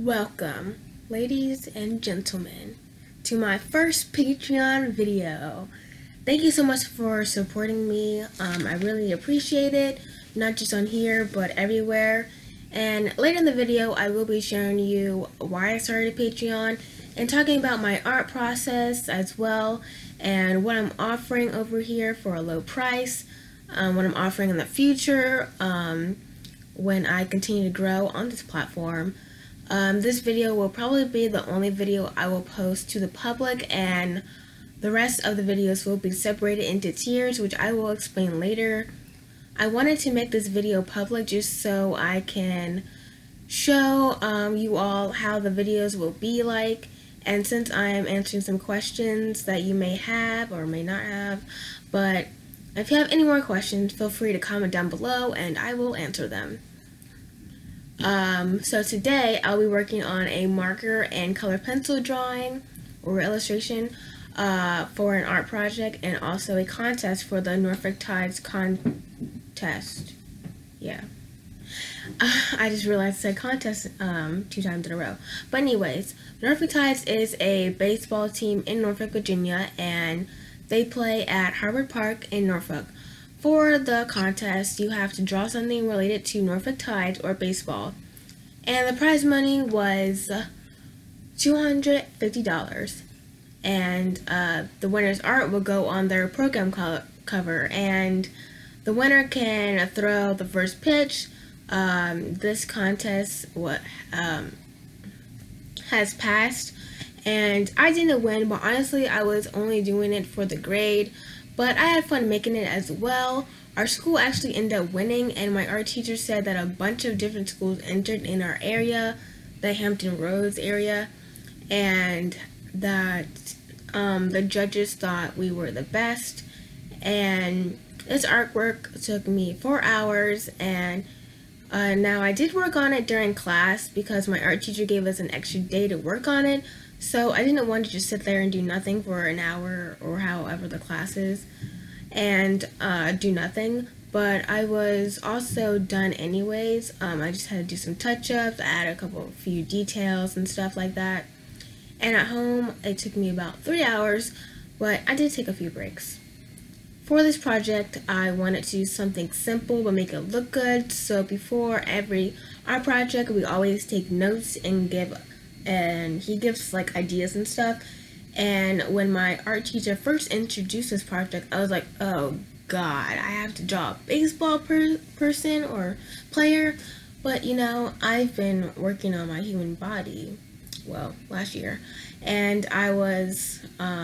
Welcome, ladies and gentlemen, to my first Patreon video. Thank you so much for supporting me. I really appreciate it, not just on here, but everywhere. And later in the video, I will be showing you why I started Patreon and talking about my art process as well, and what I'm offering over here for a low price, what I'm offering in the future when I continue to grow on this platform. This video will probably be the only video I will post to the public, and the rest of the videos will be separated into tiers, which I will explain later. I wanted to make this video public just so I can show you all how the videos will be like, and since I am answering some questions that you may have or may not have, but if you have any more questions, feel free to comment down below and I will answer them. So today I'll be working on a marker and color pencil drawing or illustration for an art project, and also a contest for the Norfolk Tides contest. Yeah. I just realized I said contest 2 times in a row. But anyways, Norfolk Tides is a baseball team in Norfolk, Virginia, and they play at Harvard Park in Norfolk. For the contest, you have to draw something related to Norfolk Tides or baseball. And the prize money was $250. And the winner's art will go on their program cover. And the winner can throw the first pitch. This contest has passed. And I didn't win, but honestly, I was only doing it for the grade. But I had fun making it as well. Our school actually ended up winning, and my art teacher said that a bunch of different schools entered in our area, the Hampton Roads area, and that the judges thought we were the best. And this artwork took me 4 hours, and now I did work on it during class because my art teacher gave us an extra day to work on it. So I didn't want to just sit there and do nothing for an hour or however the class is and do nothing. But I was also done anyways. I just had to do some touch-ups, add a few details and stuff like that. And at home, it took me about 3 hours, but I did take a few breaks. For this project, I wanted to do something simple but make it look good. So before every art project, we always take notes and he gives like ideas and stuff. And when my art teacher first introduced this project, I was like, oh god, I have to draw a baseball person or player. But you know, I've been working on my human body, well, last year, and I was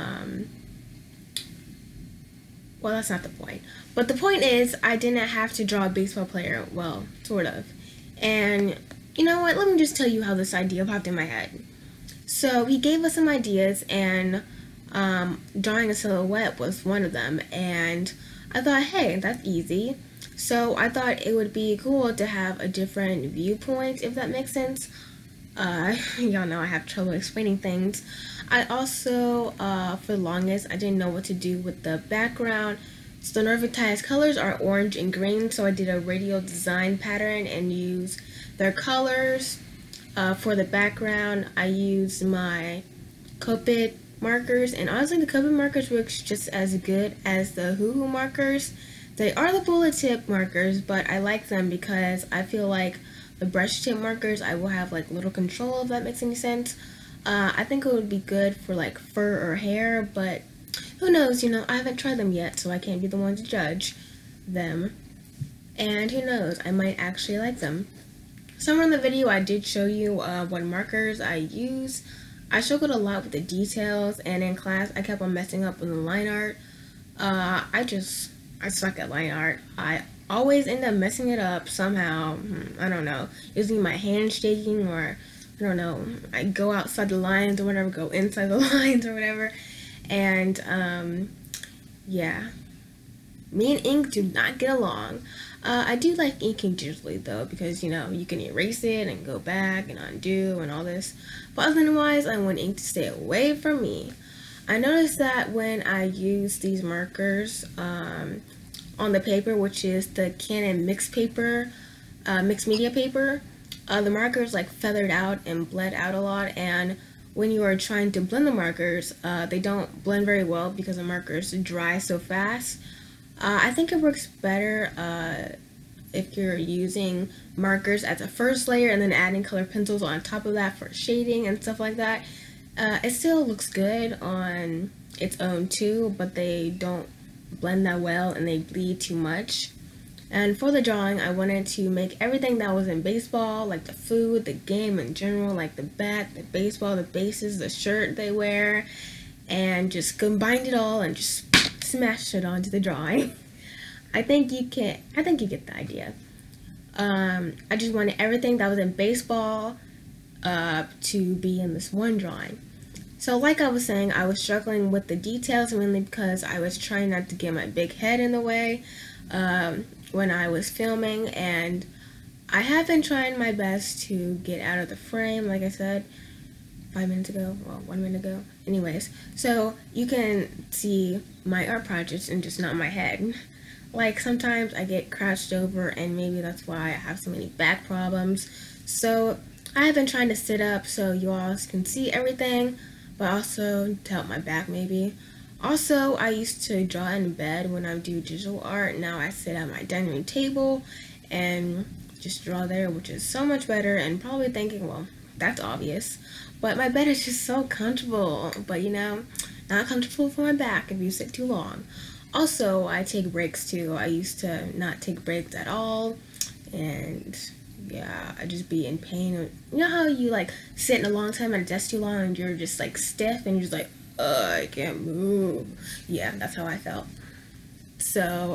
well, that's not the point, but the point is I didn't have to draw a baseball player. Well, sort of. And you know what, let me just tell you how this idea popped in my head. So he gave us some ideas, and drawing a silhouette was one of them, and I thought, hey, that's easy. So I thought it would be cool to have a different viewpoint, if that makes sense. Y'all know I have trouble explaining things. I also, for the longest, I didn't know what to do with the background. So the Norfolk Tides colors are orange and green, so I did a radial design pattern and used their colors. For the background, I used my Copic markers, and honestly, the Copic markers works just as good as the Hoo markers. They are the bullet tip markers, but I like them because I feel like the brush tip markers, I will have like little control, if that makes any sense. I think it would be good for like fur or hair, but who knows, you know, I haven't tried them yet, so I can't be the one to judge them. And who knows, I might actually like them. Somewhere in the video, I did show you what markers I use. I struggled a lot with the details, and in class, I kept on messing up with the line art. I suck at line art. I always end up messing it up somehow. I don't know, using my hand shaking, or I don't know, I go outside the lines or whatever, go inside the lines or whatever. And yeah, me and ink do not get along. I do like inking digitally though, because you know, you can erase it and go back and undo and all this. But otherwise, I want ink to stay away from me. I noticed that when I use these markers on the paper, which is the Canon mixed media paper, the markers like feathered out and bled out a lot, and when you are trying to blend the markers, they don't blend very well because the markers dry so fast. I think it works better if you're using markers as a first layer and then adding color pencils on top of that for shading and stuff like that. It still looks good on its own too, but they don't blend that well and they bleed too much. And for the drawing, I wanted to make everything that was in baseball, like the food, the game in general, like the bat, the baseball, the bases, the shirt they wear, and just combined it all and just smashed it onto the drawing. I think you get the idea. I just wanted everything that was in baseball to be in this one drawing. So like I was saying, I was struggling with the details mainly because I was trying not to get my big head in the way when I was filming, and I have been trying my best to get out of the frame, like I said 1 minute ago. Anyways, so you can see my art projects and just not my head. Like sometimes I get crouched over and maybe that's why I have so many back problems. So I have been trying to sit up so you all can see everything, but also to help my back maybe. Also, I used to draw in bed when I do digital art. Now I sit at my dining room table and just draw there, which is so much better, and probably thinking, well, that's obvious. But my bed is just so comfortable, but you know, not comfortable for my back if you sit too long. Also, I take breaks too. I used to not take breaks at all, and yeah, I just be in pain. You know how you like sit in a long time at a desk too long and you're just like stiff and you're just like, I can't move. Yeah, that's how I felt. So,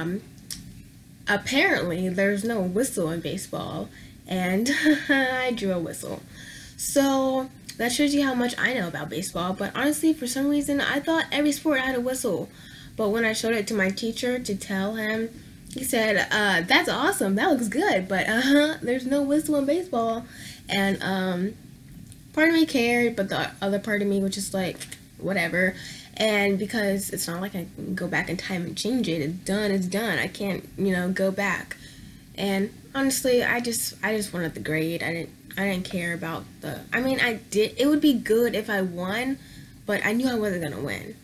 apparently there's no whistle in baseball, and I drew a whistle. So, that shows you how much I know about baseball, but honestly, for some reason, I thought every sport had a whistle. But when I showed it to my teacher to tell him, he said, that's awesome, that looks good, but there's no whistle in baseball. And, part of me cared, but the other part of me was just like, whatever. And because it's not like I can go back in time and change it, it's done. I can't, go back. And honestly, I just wanted the grade. I didn't care about it would be good if I won, but I knew I wasn't gonna win.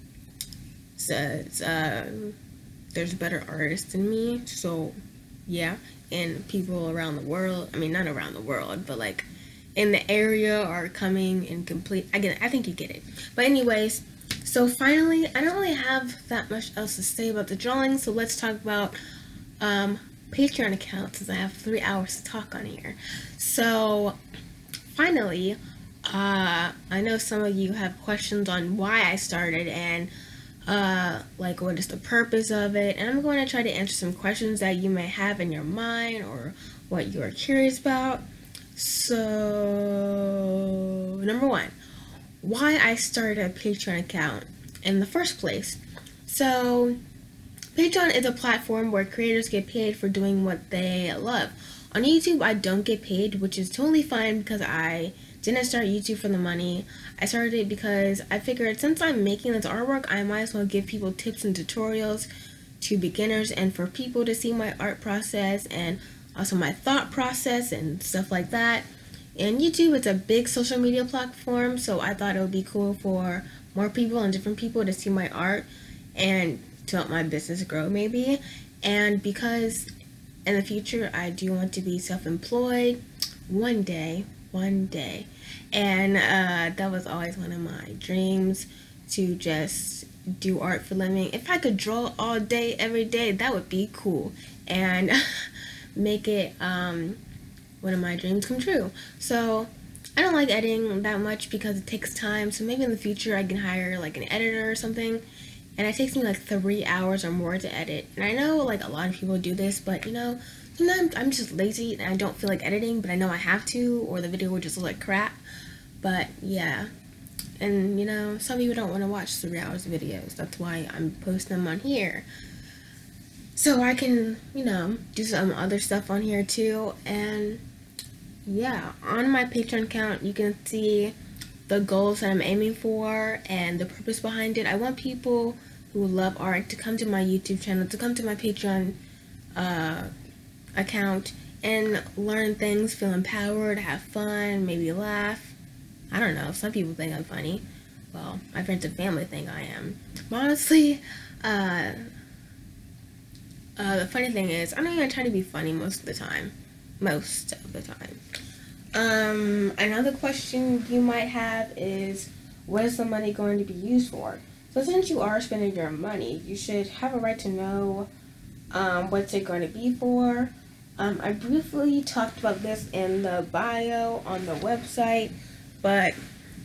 So there's better artists than me, so yeah, and people around the world, not around the world, but like in the area are coming and complete. I think you get it. But anyways, so finally, I don't really have that much else to say about the drawing, so let's talk about Patreon account, since I have 3 hours to talk on here. So finally, I know some of you have questions on why I started and like what is the purpose of it, and I'm going to try to answer some questions that you may have in your mind or what you are curious about. So, number one, why I started a Patreon account in the first place. So, Patreon is a platform where creators get paid for doing what they love. On YouTube, I don't get paid, which is totally fine because I didn't start YouTube for the money. I started it because I figured since I'm making this artwork, I might as well give people tips and tutorials to beginners and for people to see my art process and also my thought process and stuff like that. And YouTube is a big social media platform, so I thought it would be cool for more people and different people to see my art and to help my business grow maybe. And because in the future I do want to be self-employed one day, and that was always one of my dreams, to just do art for a living. If I could draw all day every day, that would be cool, and make it one of my dreams come true. So I don't like editing that much because it takes time, so maybe in the future I can hire like an editor or something, and it takes me like 3 hours or more to edit. And I know like a lot of people do this, but sometimes I'm just lazy and I don't feel like editing, but I know I have to, or the video would just look like crap. But yeah, and some people don't want to watch 3 hours of videos. That's why I'm posting them on here, so I can do some other stuff on here too. And yeah, on my Patreon account you can see the goals that I'm aiming for and the purpose behind it. I want people who love art to come to my YouTube channel, to come to my Patreon account, and learn things, feel empowered, have fun, maybe laugh. I don't know, some people think I'm funny. Well, my friends and family think I am. But honestly, the funny thing is, I'm not even trying to be funny most of the time. Most of the time. Another question you might have is, what is the money going to be used for? So since you are spending your money, you should have a right to know what's it going to be for. I briefly talked about this in the bio on the website, but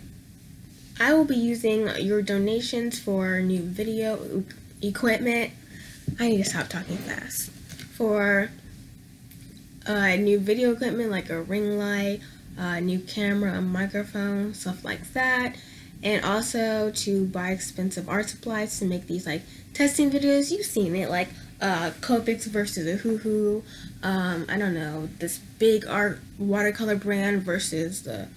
I will be using your donations for new video equipment. I need to stop talking fast. For new video equipment like a ring light, new camera, a microphone, stuff like that. And also to buy expensive art supplies to make these like testing videos. You've seen it, like Copics versus a Hoo-Hoo. I don't know, this big art watercolor brand versus the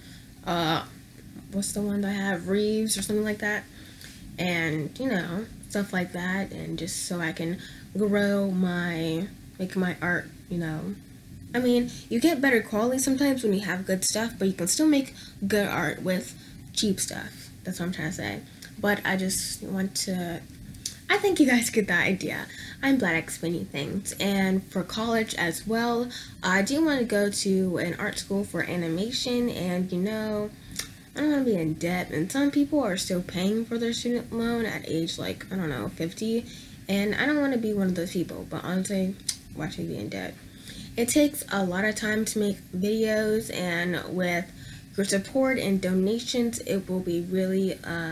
what's the one that I have, Reeves or something like that. And you know, stuff like that, and just so I can grow make my art, you know. I mean, you get better quality sometimes when you have good stuff, but you can still make good art with cheap stuff. That's what I'm trying to say. But I just want to, I think you guys get the idea. I'm bad at explaining things. And for college as well, I do want to go to an art school for animation, and you know, I don't want to be in debt. And some people are still paying for their student loan at age like, I don't know, 50. And I don't want to be one of those people. But honestly, why should I be in debt? It takes a lot of time to make videos, and with your support and donations, it will be really,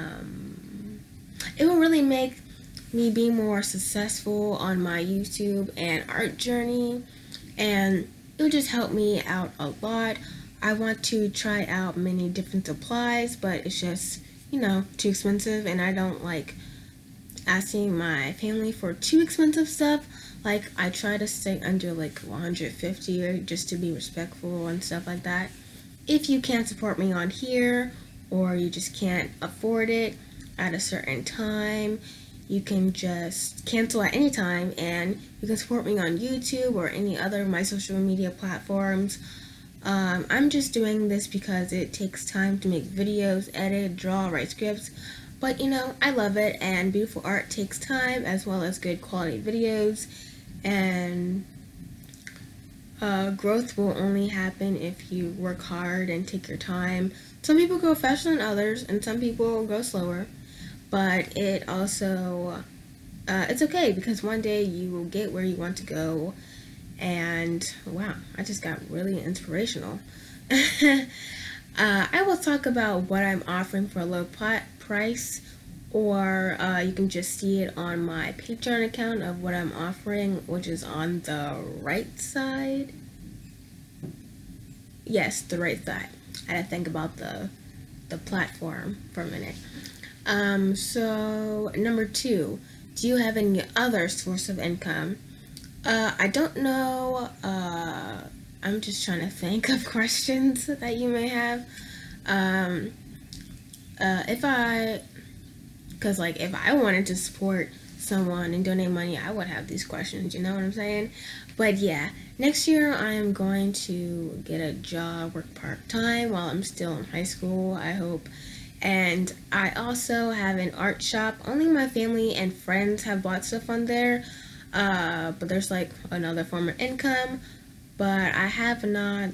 it will really make me be more successful on my YouTube and art journey, and it will just help me out a lot. I want to try out many different supplies, but it's just, you know, too expensive, and I don't like asking my family for too expensive stuff. Like, I try to stay under like 150 or just to be respectful and stuff like that. If you can't support me on here, or you just can't afford it at a certain time, you can just cancel at any time, and you can support me on YouTube or any other of my social media platforms. I'm just doing this because it takes time to make videos, edit, draw, write scripts. But you know, I love it, and beautiful art takes time as well as good quality videos. And growth will only happen if you work hard and take your time. Some people go faster than others, and some people go slower. But it also, it's okay, because one day you will get where you want to go. And wow, I just got really inspirational. I will talk about what I'm offering for a low price, or you can just see it on my Patreon account of what I'm offering, which is on the right side. Yes, the right side. I had to think about the platform for a minute. So number 2, do you have any other source of income? I don't know. I'm just trying to think of questions that you may have. Because like if I wanted to support someone and donate money, I would have these questions, you know what I'm saying? But yeah, next year I am going to get a job, work part-time while I'm still in high school, I hope. And I also have an art shop. Only my family and friends have bought stuff on there, but there's like another form of income. But I have not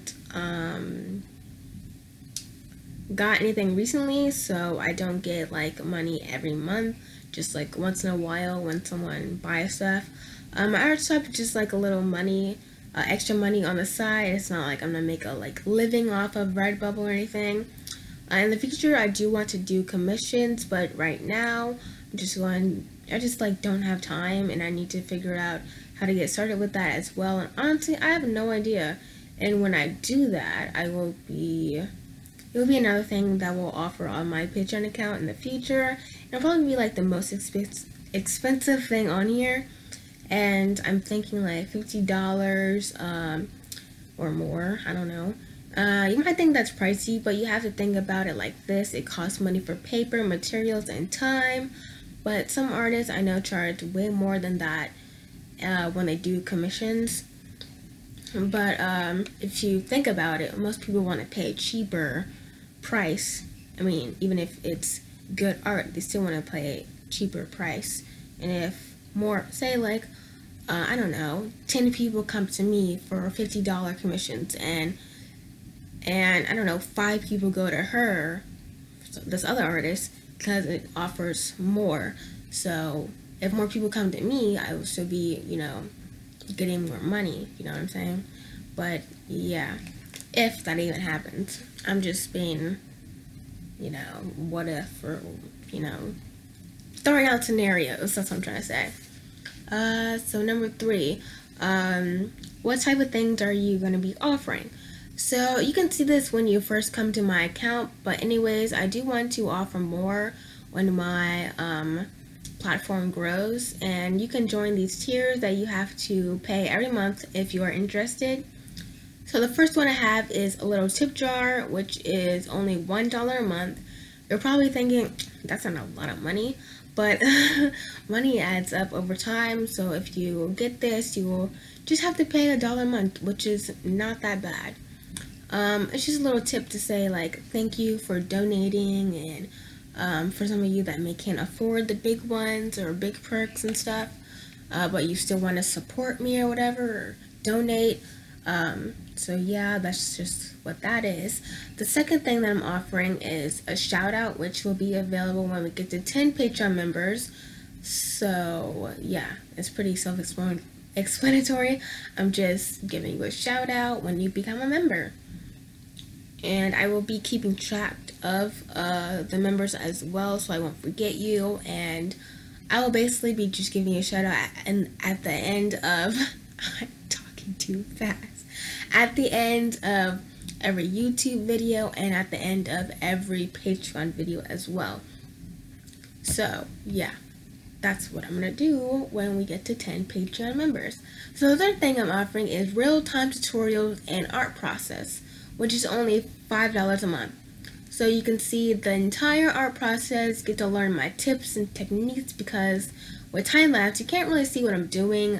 got anything recently, so I don't get like money every month, just like once in a while when someone buys stuff. My art shop is just like a little money, extra money on the side. It's not like I'm gonna make a like living off of Redbubble or anything. In the future, I do want to do commissions, but right now I just like don't have time, and I need to figure out how to get started with that as well. And honestly, I have no idea. And when I do that, it will be another thing that we'll offer on my Patreon account in the future. It'll probably be like the most expensive thing on here, and I'm thinking like $50 or more. I don't know. You might think that's pricey, but you have to think about it like this. It costs money for paper, materials, and time. But some artists I know charge way more than that when they do commissions. But if you think about it, most people want to pay a cheaper price. I mean, even if it's good art, they still want to pay a cheaper price. And if more, say like, I don't know, 10 people come to me for $50 commissions, and I don't know, 5 people go to her, this other artist, because it offers more. So if more people come to me, I will still be, getting more money. You know what I'm saying? But yeah, if that even happens, I'm just being, what if, or, throwing out scenarios. That's what I'm trying to say. So number 3, what type of things are you going to be offering? So you can see this when you first come to my account, but anyways, I do want to offer more when my platform grows, and you can join these tiers that you have to pay every month if you are interested. So the first one I have is a little tip jar, which is only $1 a month. You're probably thinking, that's not a lot of money, but money adds up over time. So if you get this, you will just have to pay $1 a month, which is not that bad. It's just a little tip to say, like, thank you for donating, and for some of you that can't afford the big ones or big perks and stuff, but you still want to support me or whatever, or donate. So yeah, that's just what that is. The second thing that I'm offering is a shout out, which will be available when we get to 10 Patreon members. So yeah, it's pretty self-explanatory. I'm just giving you a shout out when you become a member. And I will be keeping track of the members as well, so I won't forget you. And I will basically be just giving you a shout out at the end of I'm talking too fast. At the end of every YouTube video and at the end of every Patreon video as well. So yeah, that's what I'm gonna do when we get to 10 Patreon members. So the third thing I'm offering is real-time tutorials and art process, which is only $5 a month. So you can see the entire art process, get to learn my tips and techniques, because with time lapse you can't really see what I'm doing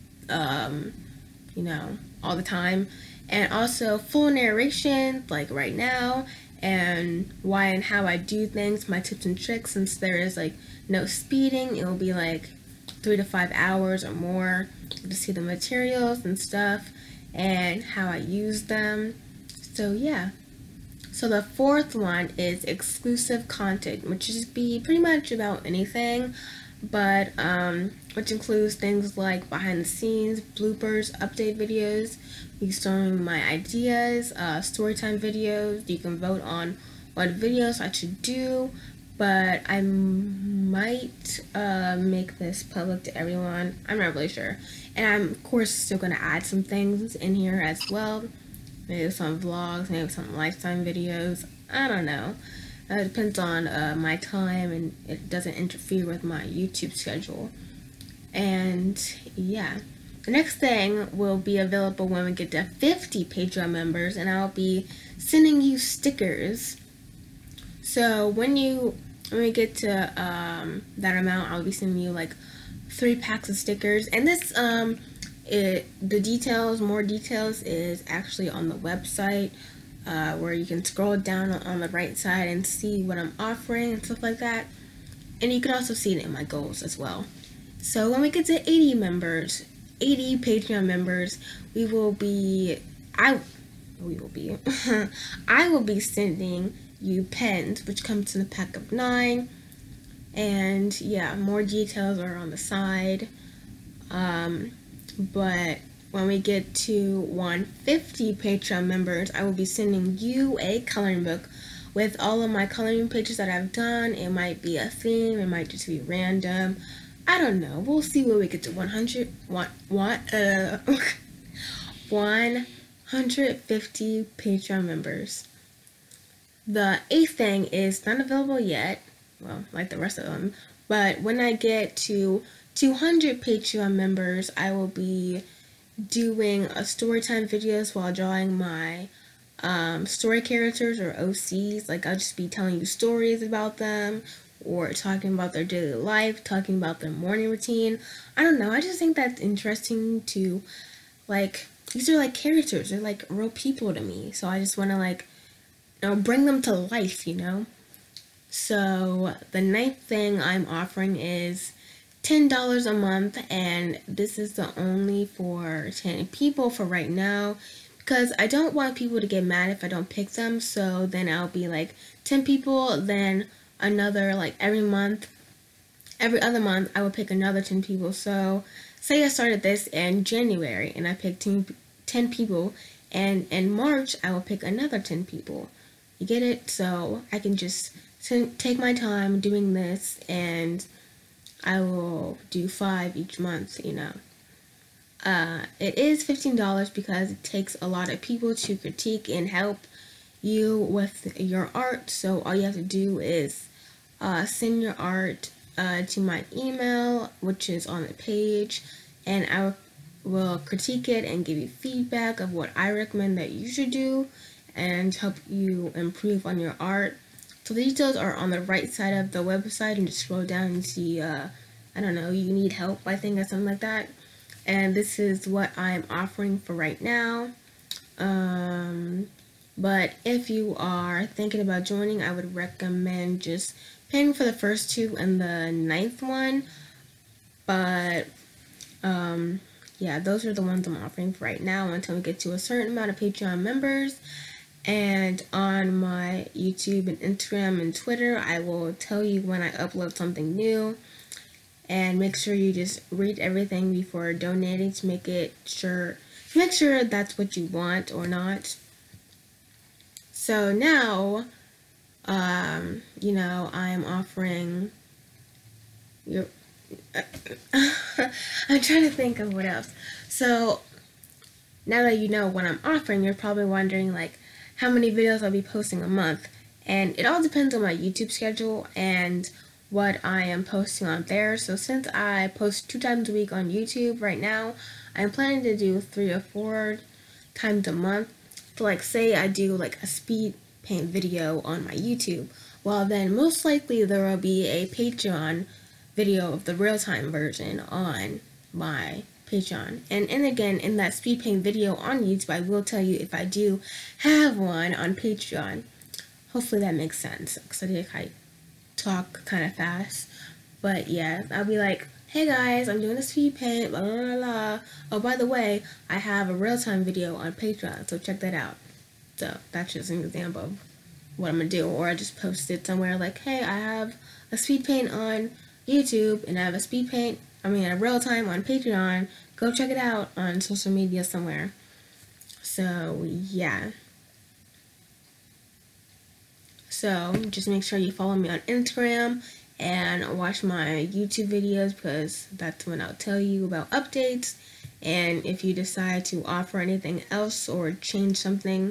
all the time. And also full narration, like right now, and why and how I do things, my tips and tricks. Since there is like no speeding, it will be like 3 to 5 hours or more to see the materials and stuff and how I use them. So yeah. So the fourth one is exclusive content, which is be pretty much about anything, but which includes things like behind the scenes, bloopers, update videos, me showing my ideas, storytime videos. You can vote on what videos I should do, but I might make this public to everyone. I'm not really sure. And I'm of course still gonna add some things in here as well. Maybe some vlogs, maybe some lifetime videos. I don't know. It depends on my time, and it doesn't interfere with my YouTube schedule. And yeah, the next thing will be available when we get to 50 Patreon members, and I'll be sending you stickers. So when we get to that amount, I'll be sending you like 3 packs of stickers. And this more details is actually on the website, where you can scroll down on the right side and see what I'm offering and stuff like that. And you can also see it in my goals as well. So when we get to 80 Patreon members, I will be sending you pens, which comes in a pack of 9. And yeah, more details are on the side. But when we get to 150 Patreon members, I will be sending you a coloring book with all of my coloring pages that I've done. It might be a theme, it might just be random. I don't know. We'll see when we get to 150 Patreon members. The 8th thing is not available yet, well, like the rest of them, but when I get to 200 Patreon members, I will be doing a storytime videos while drawing my story characters, or OCs. Like, I'll just be telling you stories about them, or talking about their daily life, talking about their morning routine. I don't know, I just think that's interesting to, like, these are like characters. They're like real people to me. So I just want to like, bring them to life, So the ninth thing I'm offering is $10 a month, and this is the only for 10 people for right now, because I don't want people to get mad if I don't pick them. So then I'll be like 10 people, then another, like every other month I will pick another 10 people. So say I started this in January and I picked 10 people, and in March I will pick another 10 people. You get it? So I can just take my time doing this, and I will do 5 each month, It is $15 because it takes a lot of people to critique and help you with your art. So all you have to do is send your art to my email, which is on the page, and I will critique it and give you feedback of what I recommend that you should do and help you improve on your art. So the details are on the right side of the website, and just scroll down and see, I don't know, you need help, I think, or something like that. And this is what I'm offering for right now. But if you are thinking about joining, I would recommend just paying for the first 2 and the 9th one. But yeah, those are the ones I'm offering for right now until we get to a certain amount of Patreon members. And on my YouTube and Instagram and Twitter, I will tell you when I upload something new. And make sure you just read everything before donating to make sure that's what you want or not. So now, I'm offering your. I'm trying to think of what else. So now that you know what I'm offering, you're probably wondering like how many videos I'll be posting a month, and it all depends on my YouTube schedule and what I am posting on there. So since I post 2 times a week on YouTube right now, I'm planning to do 3 or 4 times a month. So like say I do like a speed paint video on my YouTube, well then most likely there will be a Patreon video of the real-time version on my Patreon. And again, in that speed paint video on YouTube, I will tell you if I do have one on Patreon. Hopefully that makes sense, because I talk kind of fast. But yeah, I'll be like, hey guys, I'm doing a speed paint, blah, blah, blah, blah. Oh, by the way, I have a real-time video on Patreon, so check that out. So that's just an example of what I'm gonna do. Or I just posted somewhere like, hey, I have a speed paint on YouTube, and I have a real-time on Patreon. Go check it out on social media somewhere. So yeah. So just make sure you follow me on Instagram and watch my YouTube videos, because that's when I'll tell you about updates. And if you decide to offer anything else or change something,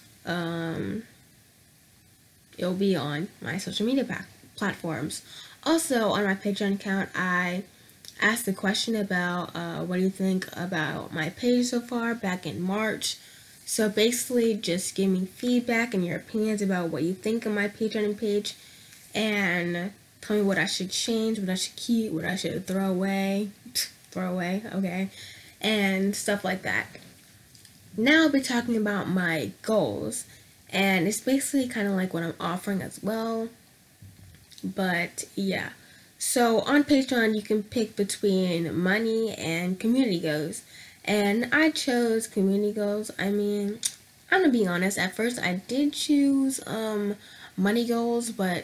it'll be on my social media platforms. Also, on my Patreon account, I asked a question about what do you think about my page so far back in March. So basically, just give me feedback and your opinions about what you think of my Patreon page, and tell me what I should change, what I should keep, what I should throw away, okay, and stuff like that. Now I'll be talking about my goals, and it's basically kind of like what I'm offering as well. But yeah, so on Patreon you can pick between money and community goals. And I chose community goals. I mean, I'm gonna be honest, at first I did choose money goals, but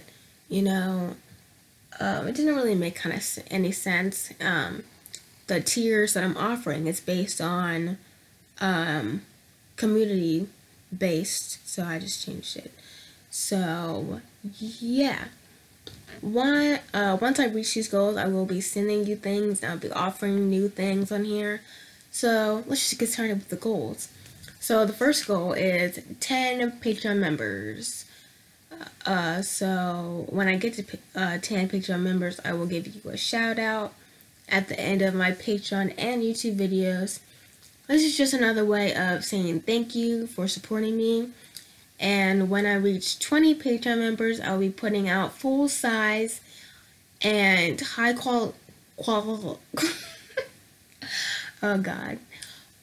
it didn't really make kind of any sense. The tiers that I'm offering is based on community based, so I just changed it. So yeah. Once I reach these goals, I will be sending you things, and I'll be offering new things on here. So let's just get started with the goals. So the first goal is 10 Patreon members. So when I get to 10 Patreon members, I will give you a shout out at the end of my Patreon and YouTube videos. This is just another way of saying thank you for supporting me. And when I reach 20 Patreon members, I'll be putting out full size and high quality oh god,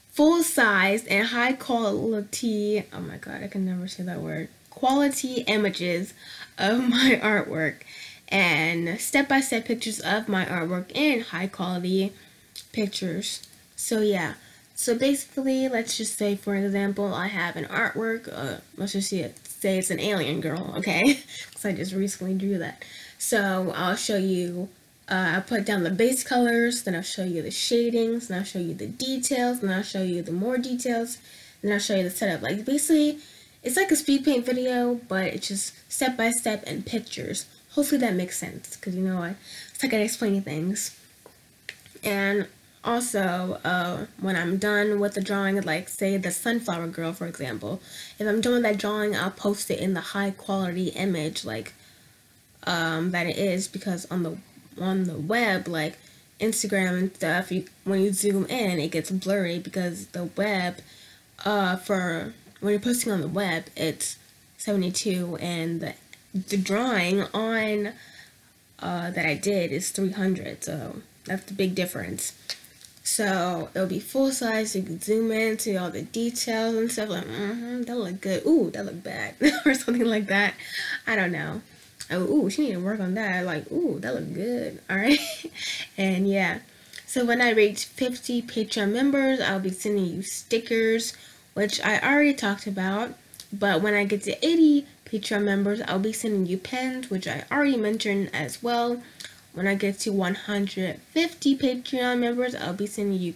full size and high quality, oh my god, I can never say that word, quality images of my artwork and step-by-step pictures of my artwork in high quality pictures. So yeah, so basically, let's just say, for example, I have an artwork, let's just say it's an alien girl, okay, because I just recently drew that. So I'll show you, I'll put down the base colors, then I'll show you the shadings, then I'll show you the details, then I'll show you the more details, then I'll show you the setup. Like, basically, it's like a speed paint video, but it's just step by step and pictures. Hopefully that makes sense, because you know what, it's like I'm explaining things. And also, when I'm done with the drawing, like say the sunflower girl, for example, if I'm done with that drawing, I'll post it in the high quality image, like, that it is, because on the web, like Instagram and stuff, when you zoom in, it gets blurry because the web, for when you're posting on the web, it's 72, and the drawing on that I did is 300, so that's the big difference. So it'll be full size, so you can zoom in, see all the details and stuff, like, that look good, ooh, that look bad, or something like that, I don't know. Oh, ooh, she need to work on that, like, ooh, that look good, alright, and yeah. So when I reach 50 Patreon members, I'll be sending you stickers, which I already talked about, but when I get to 80 Patreon members, I'll be sending you pens, which I already mentioned as well. When I get to 150 Patreon members, I'll be sending you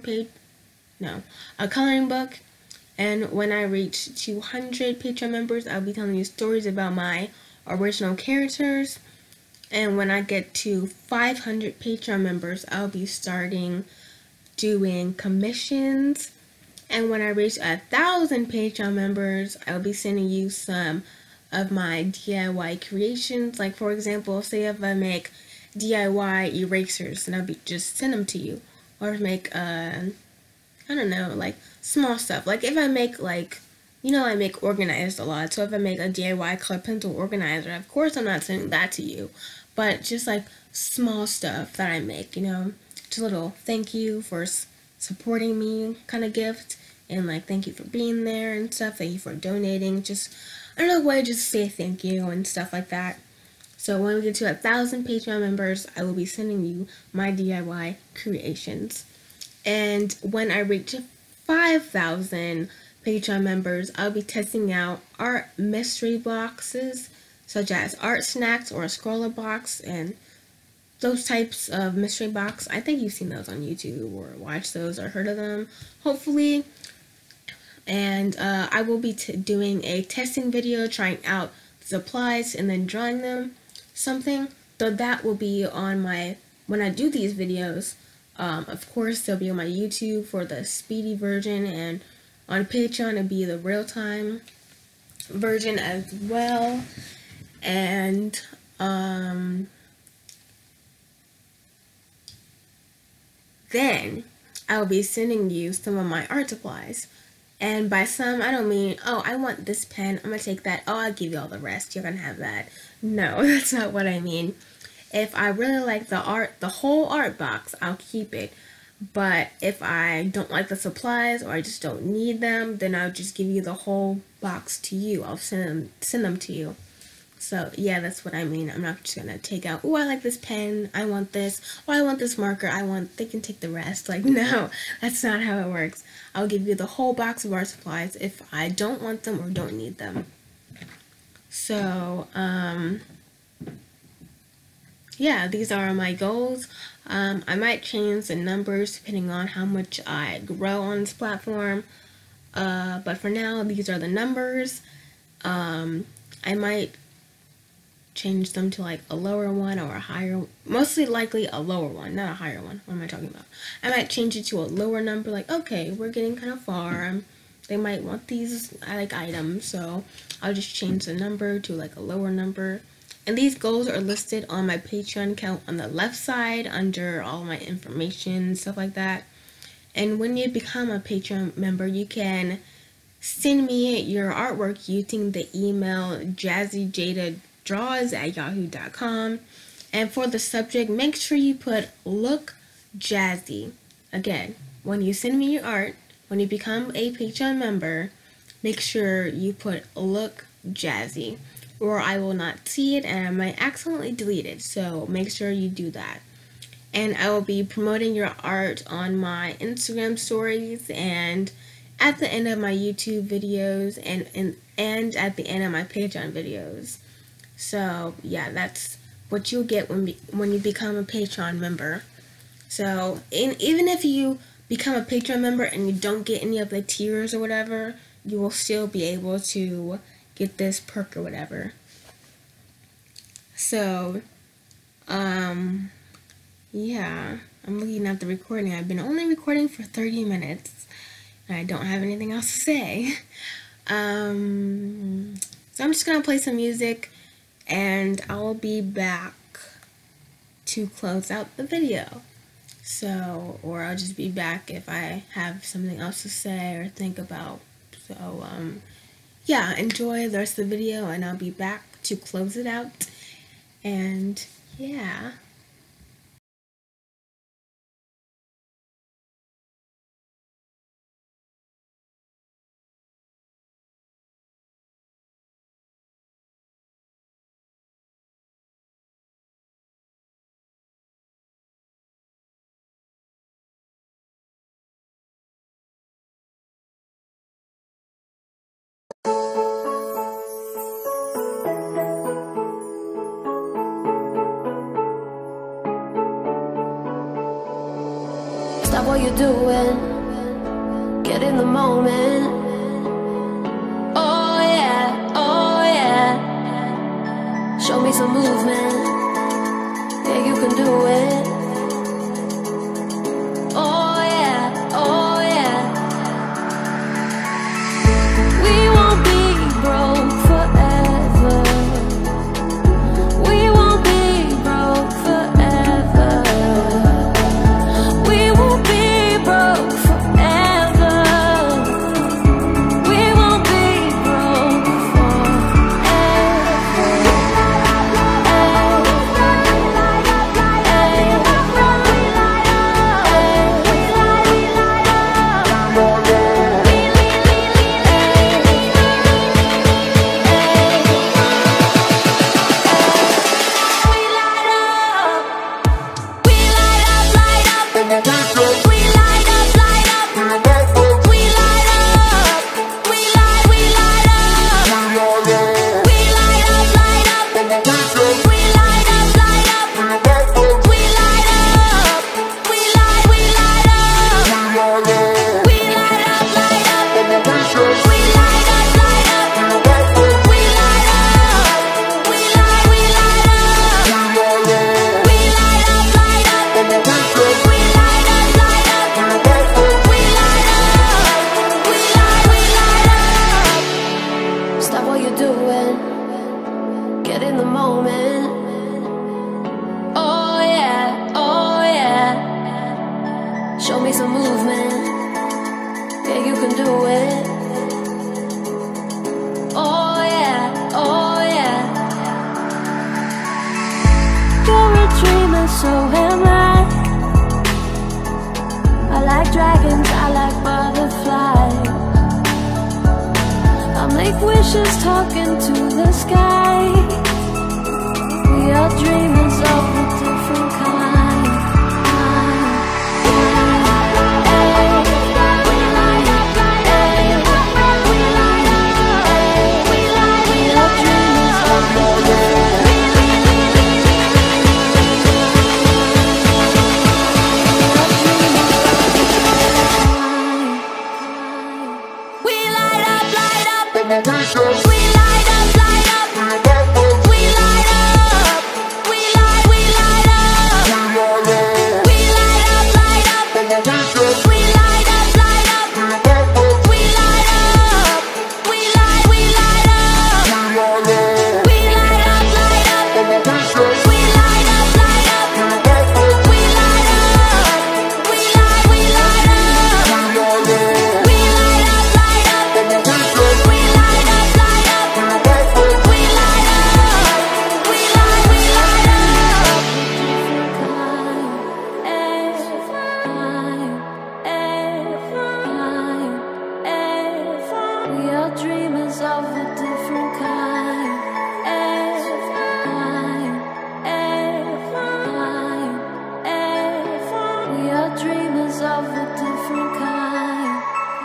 a coloring book. And when I reach 200 Patreon members, I'll be telling you stories about my original characters. And when I get to 500 Patreon members, I'll be starting doing commissions. And when I reach 1,000 Patreon members, I'll be sending you some of my DIY creations. Like, for example, say if I make DIY erasers, and I'll be just send them to you. Or make, I don't know, like small stuff. Like if I make, like, you know, I make organizers a lot. So if I make a DIY color pencil organizer, of course I'm not sending that to you. But just like small stuff that I make, you know, just a little thank you for supporting me kind of gift, and like thank you for being there and stuff, thank you for donating, just another way to just say thank you and stuff like that. So when we get to 1,000 Patreon members, I will be sending you my DIY creations. And when I reach 5,000 Patreon members, I'll be testing out art mystery boxes, such as art snacks or a scroller box, and those types of mystery box. I think you've seen those on YouTube or watched those or heard of them, hopefully. And I will be doing a testing video, trying out supplies and then drawing them something. So that will be on my, when I do these videos, of course they'll be on my YouTube for the speedy version, and on Patreon it'll be the real-time version as well. And then I'll be sending you some of my art supplies. And by some, I don't mean, oh, I want this pen, I'm gonna take that, oh, I'll give you all the rest, you're gonna have that. No, that's not what I mean. If I really like the art, the whole art box, I'll keep it. But if I don't like the supplies, or I just don't need them, then I'll just give you the whole box to you. I'll send them to you. So yeah, that's what I mean. I'm not just gonna take out, oh, I like this pen, I want this, oh, I want this marker, they can take the rest. Like, no, that's not how it works. I'll give you the whole box of art supplies if I don't want them or don't need them. So, yeah, these are my goals. I might change the numbers depending on how much I grow on this platform. But for now, these are the numbers. I might change them to like a lower one or a higher, mostly likely a lower one, not a higher one. What am I talking about? I might change it to a lower number, like, okay, we're getting kind of far. They might want these like items, so I'll just change the number to like a lower number. And these goals are listed on my Patreon account on the left side under all my information, stuff like that. And when you become a Patreon member, you can send me your artwork using the email jazzyjadadraws@yahoo.com. And for the subject, make sure you put "look jazzy." Again, when you send me your art, when you become a Patreon member, make sure you put look jazzy, or I will not see it and I might accidentally delete it. So make sure you do that. And I will be promoting your art on my Instagram stories and at the end of my YouTube videos and at the end of my Patreon videos. So yeah, that's what you'll get when you become a Patreon member. So even if you become a Patreon member and you don't get any of the tiers or whatever, you will still be able to get this perk or whatever. So yeah, I'm looking at the recording. I've been only recording for 30 minutes and I don't have anything else to say. So I'm just gonna play some music and I'll be back to close out the video. So, or I'll just be back if I have something else to say or think about. So, yeah, enjoy the rest of the video and I'll be back to close it out. And, yeah. Stop what you're doing, get in the moment. Oh yeah, show me some movement. Yeah, you can do it. Oh yeah, we won't be broke forever. We won't be broke forever. We won't be broke forever. We won't be broke show me some movement. Yeah, you can do it. Oh yeah. You're a dreamer, so am I. I like dragons, I like butterflies. I make wishes talking to the sky. We are dreamers of a different kind. are dreamers of a different kind. We are dreamers of a different kind.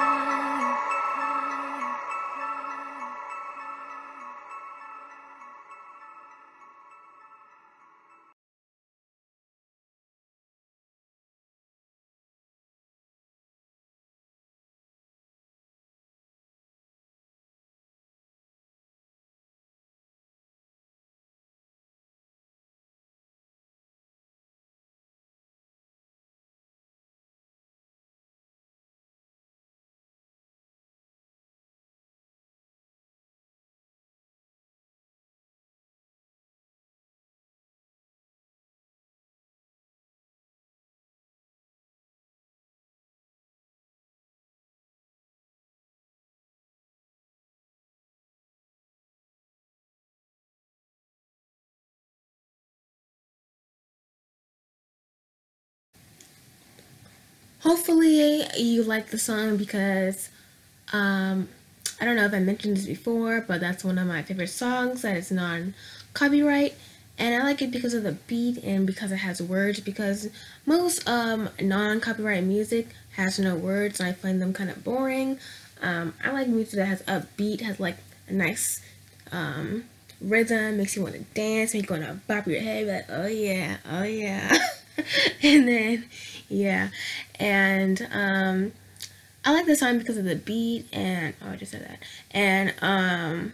Hopefully you like the song because I don't know if I mentioned this before, but that's one of my favorite songs that is non-copyright. And I like it because of the beat and because it has words, because most non-copyright music has no words and I find them kind of boring. I like music that has a beat, has like a nice rhythm, makes you want to dance, make you want to bop your head, like, oh yeah, oh yeah. And then, yeah. And I like the song because of the beat and, oh, I just said that. And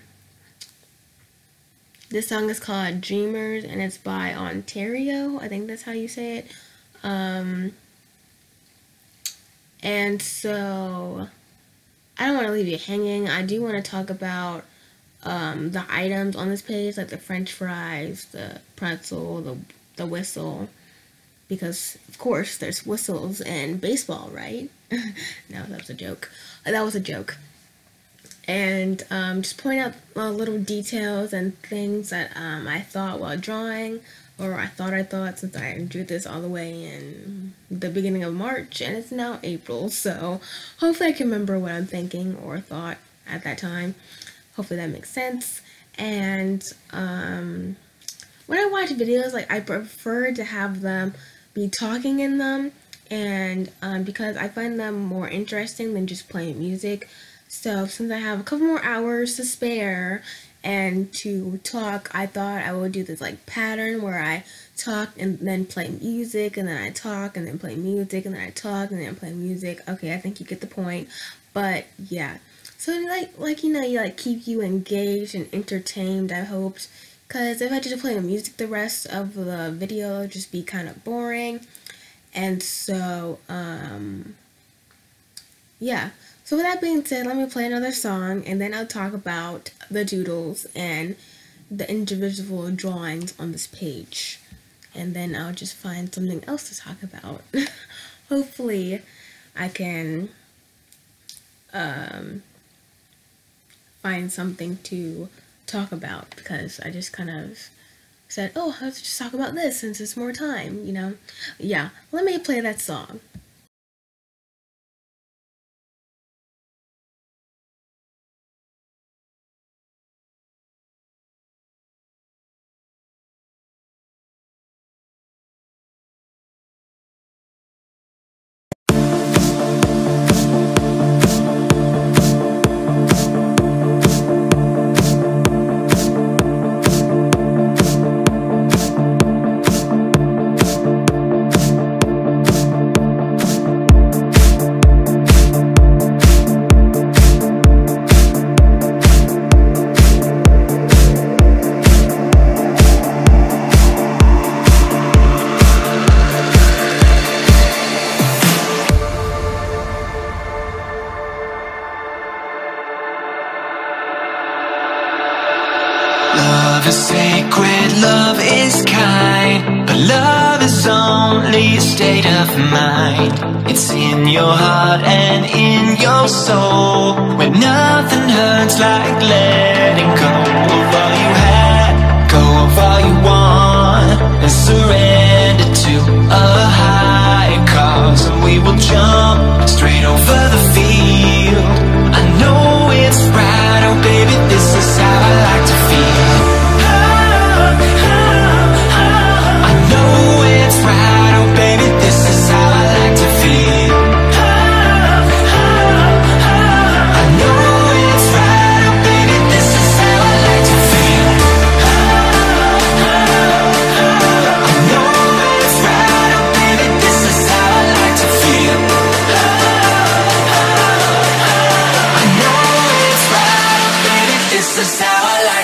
this song is called Dreamers and it's by Ontario. I think that's how you say it. And so I don't want to leave you hanging. I do want to talk about the items on this page, like the French fries, the pretzel, the whistle, because of course there's whistles in baseball, right? No, that was a joke. That was a joke. And just point out little details and things that I thought while drawing, or I thought since I drew this all the way in the beginning of March and it's now April, so hopefully I can remember what I'm thinking or thought at that time. Hopefully that makes sense. And when I watch videos, like, I prefer to have them be talking in them, and because I find them more interesting than just playing music. So since I have a couple more hours to spare and to talk, I thought I would do this like pattern where I talk and then play music, and then I talk and then play music, and then I talk and then play music. Okay, I think you get the point. But yeah, so like you know, you like keep you engaged and entertained, I hoped, because if I just play music the rest of the video, it'll just be kind of boring. And so yeah. So with that being said, let me play another song, and then I'll talk about the doodles and the individual drawings on this page. And then I'll just find something else to talk about. Hopefully I can find something to talk about, because I just kind of said, oh, let's just talk about this since it's more time, you know? Yeah, let me play that song. Love is sacred, love is kind, but love is only a state of mind. It's in your heart and in your soul, where nothing hurts like letting go of all you had, go of all you want, and surrender to a higher cause. And we will jump straight over the field. I know it's right.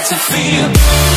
like to feel.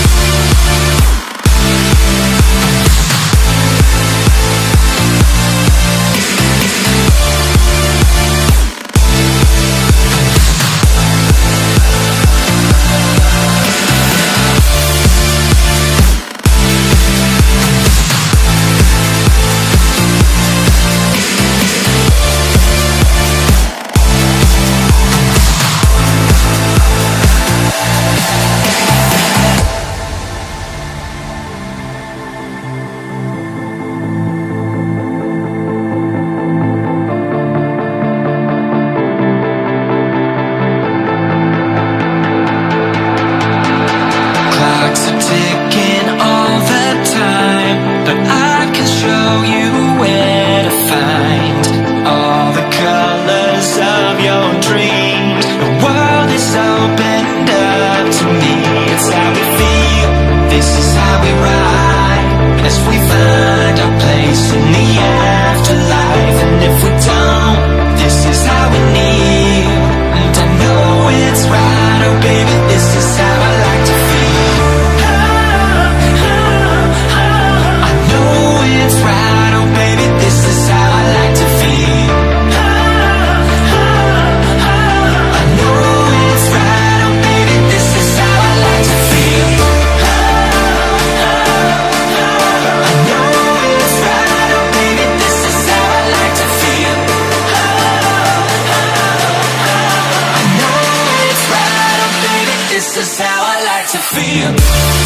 This is how I like to feel.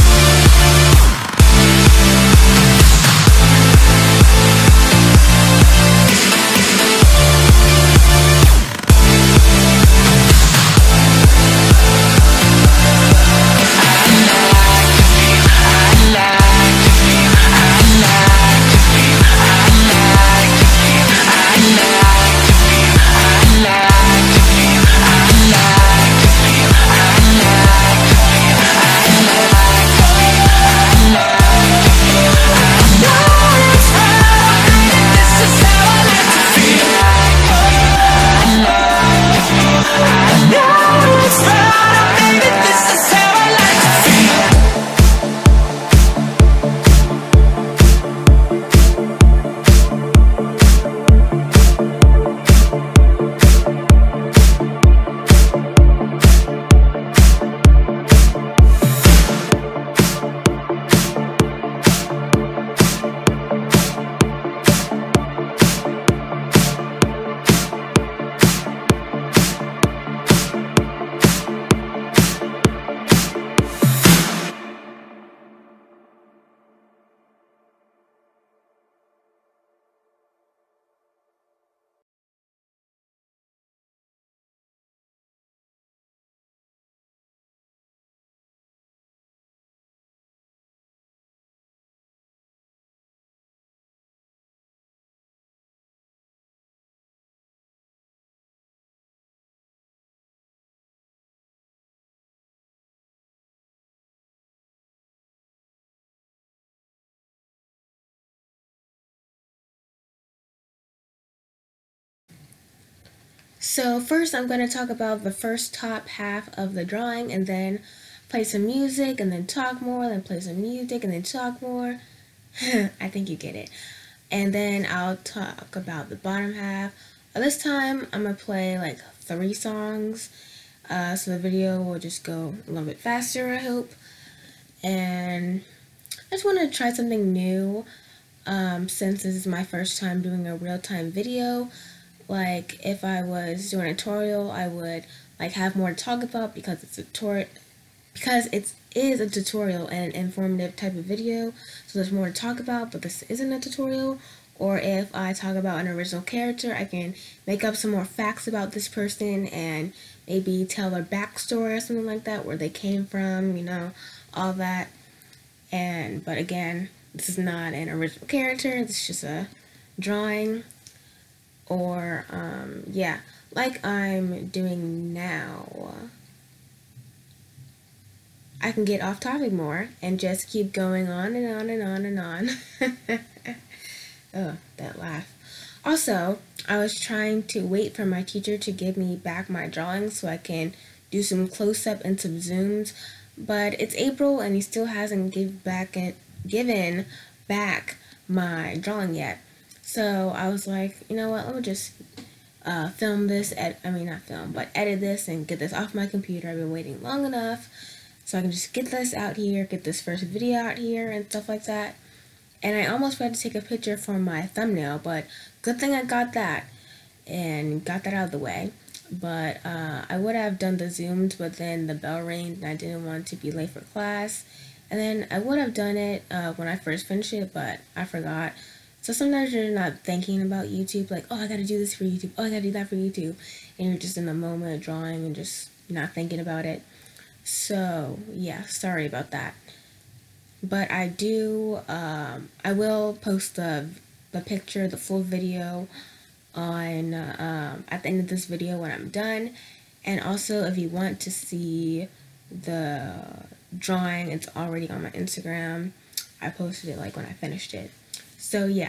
So first I'm going to talk about the first top half of the drawing, and then play some music, and then talk more, then play some music, and then talk more. I think you get it. And then I'll talk about the bottom half. This time I'm going to play like 3 songs, so the video will just go a little bit faster, I hope. And I just want to try something new, since this is my first time doing a real-time video. Like, if I was doing a tutorial, I would like have more to talk about because it's a it is a tutorial and an informative type of video, so there's more to talk about, but this isn't a tutorial. Or if I talk about an original character, I can make up some more facts about this person and maybe tell their backstory or something like that, where they came from, you know, all that. But again, this is not an original character, it's just a drawing. Or, yeah, like I'm doing now. I can get off topic more and just keep going on and on and on and on. Oh, that laugh. Also, I was trying to wait for my teacher to give me back my drawings so I can do some close-up and some zooms but it's April and he still hasn't given back my drawing yet. So I was like, you know what, let me just film this, not film, but edit this and get this off my computer. I've been waiting long enough, so I can just get this out here, get this first video out here and stuff like that. And I almost forgot to take a picture for my thumbnail, but good thing I got that and got that out of the way. But I would have done the zoomed, but then the bell rang and I didn't want to be late for class. And then I would have done it when I first finished it, but I forgot. So sometimes you're not thinking about YouTube, like, oh, I gotta do this for YouTube, oh, I gotta do that for YouTube, and you're just in the moment of drawing and just not thinking about it. So yeah, sorry about that. But I I will post the picture, the full video on at the end of this video when I'm done. And also, if you want to see the drawing, it's already on my Instagram. I posted it like when I finished it. So yeah,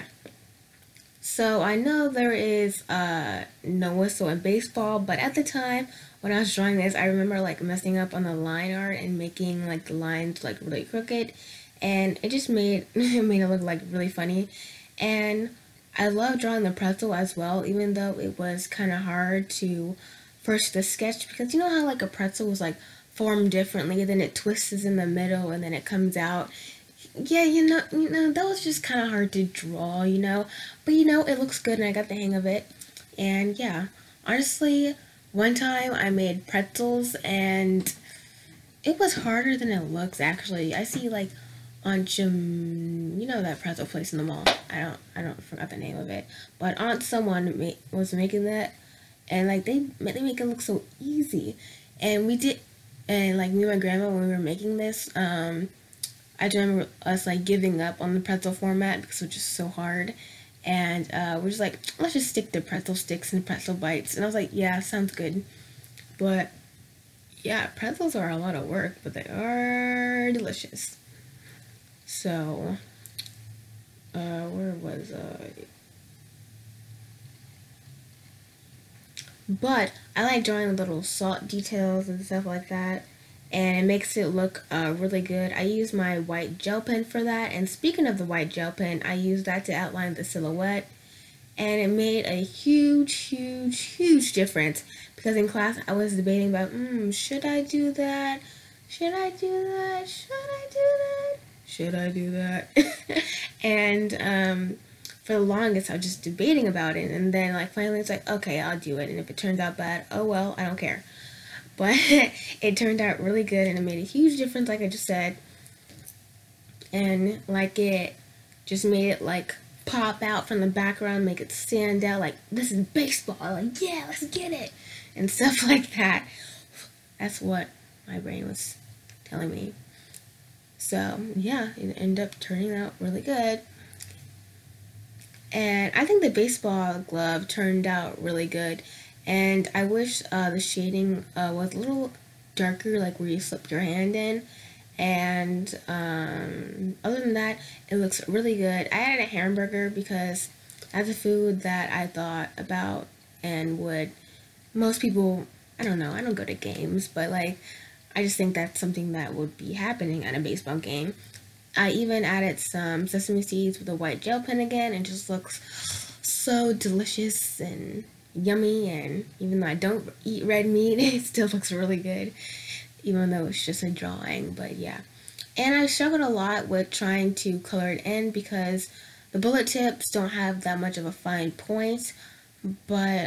so I know there is no whistle in baseball, but at the time when I was drawing this, I remember like messing up on the line art and making like the lines like really crooked, and it just made it look like really funny. And I love drawing the pretzel as well, even though it was kind of hard to first the sketch, because you know how like a pretzel was like formed differently, then it twists in the middle and then it comes out. Yeah, you know, that was just kind of hard to draw, you know, but you know, it looks good and I got the hang of it. And yeah, honestly, one time I made pretzels and it was harder than it looks. Actually, I see like on you know, that pretzel place in the mall. I don't forgot the name of it, but someone was making that, and like they make it look so easy. And we did, and like me and my grandma, when we were making this, I just remember us like giving up on the pretzel format because it was just so hard. And we're just like, let's just stick to pretzel sticks and pretzel bites. And I was like, yeah, sounds good. But yeah, pretzels are a lot of work, but they are delicious. So, where was I? But I like drawing the little salt details and stuff like that, and it makes it look really good. I use my white gel pen for that, and speaking of the white gel pen, I used that to outline the silhouette, and it made a huge difference, because in class I was debating about, should I do that? Should I do that? Should I do that? Should I do that? And for the longest I was just debating about it, and then like finally it's like, okay, I'll do it, and if it turns out bad, oh well, I don't care. But it turned out really good, and it made a huge difference, like I just said. And like it just made it like pop out from the background, make it stand out, like this is baseball, like yeah, let's get it, and stuff like that. That's what my brain was telling me. So yeah, it ended up turning out really good. And I think the baseball glove turned out really good. And I wish the shading was a little darker, like where you slip your hand in. And other than that, it looks really good. I added a hamburger because that's a food that I thought about and most people, I don't know, I don't go to games, but like, I just think that's something that would be happening at a baseball game. I even added some sesame seeds with a white gel pen again, and just looks so delicious and yummy. And even though I don't eat red meat, it still looks really good, even though it's just a drawing. But yeah, and I struggled a lot with trying to color it in because the bullet tips don't have that much of a fine point, but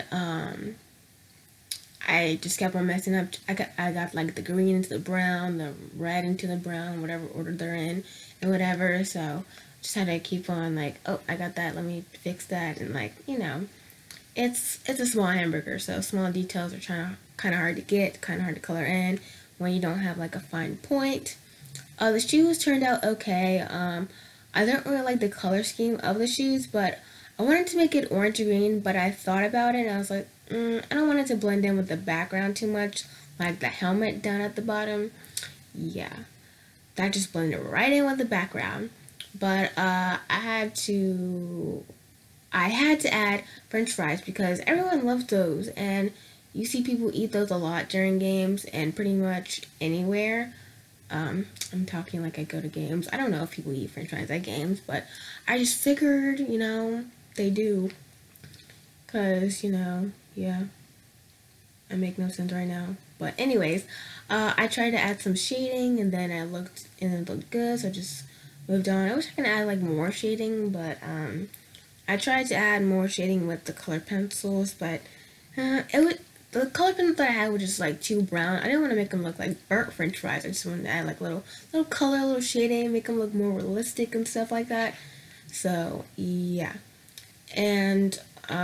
I just kept on messing up. I got like the green into the brown, the red into the brown, whatever order they're in, and whatever. So just had to keep on like, oh, I got that, let me fix that. And like, you know, it's a small hamburger, so small details are kind of hard to get, kind of hard to color in when you don't have like a fine point. The shoes turned out okay. I don't really like the color scheme of the shoes, but I wanted to make it orange green, but I thought about it and I was like, I don't want it to blend in with the background too much, like the helmet down at the bottom. Yeah, that just blended right in with the background. But I had to add French fries because everyone loves those, and you see people eat those a lot during games and pretty much anywhere. I'm talking like I go to games. I don't know if people eat french fries at games, but I just figured, you know, they do. Because, you know, yeah. I make no sense right now. But anyways, I tried to add some shading, and then it looked good, so I just moved on. I wish I could add like more shading, but I tried to add more shading with the color pencils, but the color pencils that I had were just like too brown. I didn't want to make them look like burnt french fries. I just wanted to add like little color, little shading, make them look more realistic and stuff like that. So yeah. And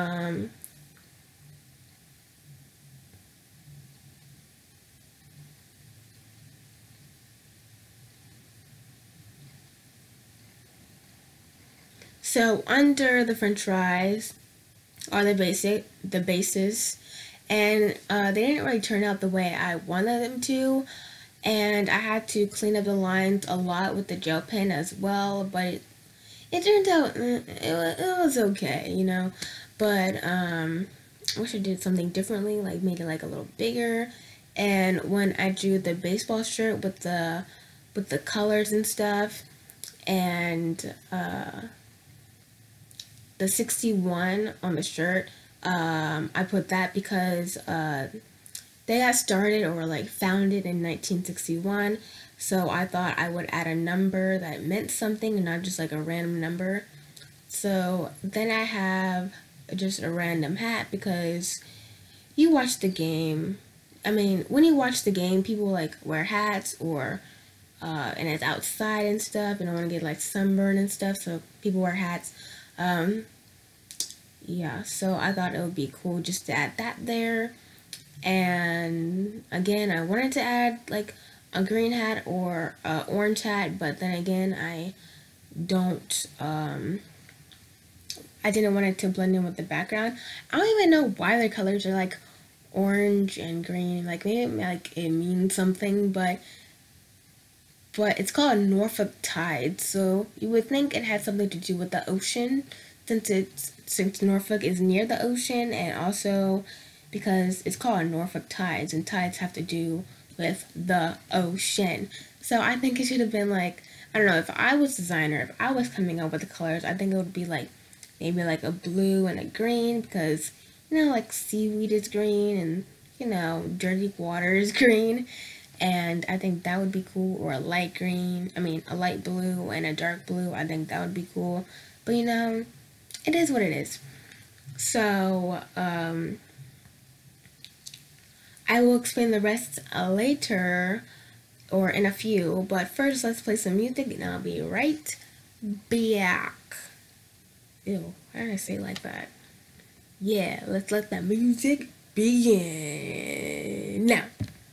so under the french fries are the bases, and they didn't really turn out the way I wanted them to, and I had to clean up the lines a lot with the gel pen as well, but it turned out it was okay, you know, but I wish I did something differently, like made it like a little bigger. And when I drew the baseball shirt with the colors and stuff, and the 61 on the shirt, I put that because they got started or like founded in 1961, so I thought I would add a number that meant something and not just like a random number. So then I have just a random hat because you watch the game. I mean, when you watch the game, people like wear hats or and it's outside and stuff, and I want to get like sunburn and stuff, so people wear hats. Yeah, so I thought it would be cool just to add that there. And again, I wanted to add like a green hat or a orange hat, but then again, I didn't want it to blend in with the background. I don't even know why the colors are like orange and green. Like maybe like it means something, but it's called Norfolk Tide, so you would think it had something to do with the ocean, since Norfolk is near the ocean, and also because it's called Norfolk Tides, and tides have to do with the ocean. So I think it should have been like, I don't know, if I was designer, if I was coming up with the colors, I think it would be like maybe like a blue and a green, because you know, like seaweed is green, and you know, dirty water is green. And I think that would be cool, or a light green, I mean a light blue and a dark blue. I think that would be cool, but you know, it is what it is. So I will explain the rest later, or in a few, but first let's play some music and I'll be right back. Ew, why did I say it like that? Yeah, let's let the music begin now.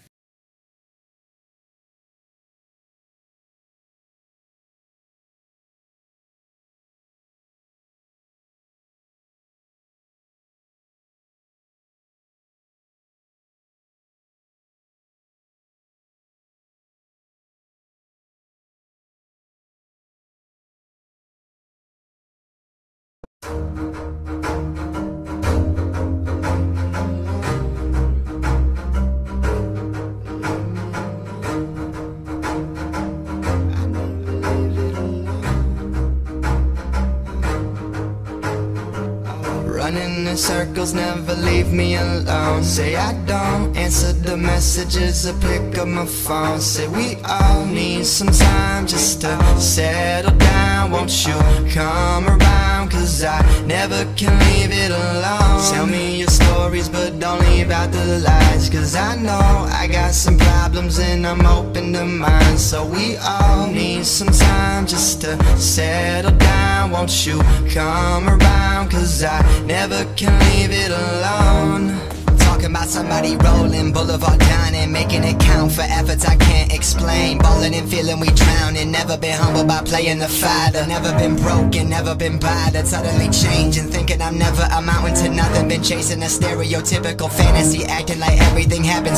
Running in circles, never leave me alone. Say I don't answer the messages or pick up my phone. Say we all need some time just to settle down. Won't you come around, cause I never can leave it alone. Tell me your stories but don't leave out the lies, cause I know I got some problems and I'm open to mine. So we all need some time just to settle down. Won't you come around, cause I never can leave it alone. Talking about somebody rolling, boulevard dining, making it count for efforts I can't explain. Ballin' and feeling we drowning, never been humbled by playing the fighter. Never been broken, never been battered, suddenly changing, thinking I'm never amounting to nothing. Been chasing a stereotypical fantasy, acting like everything happens for reasons.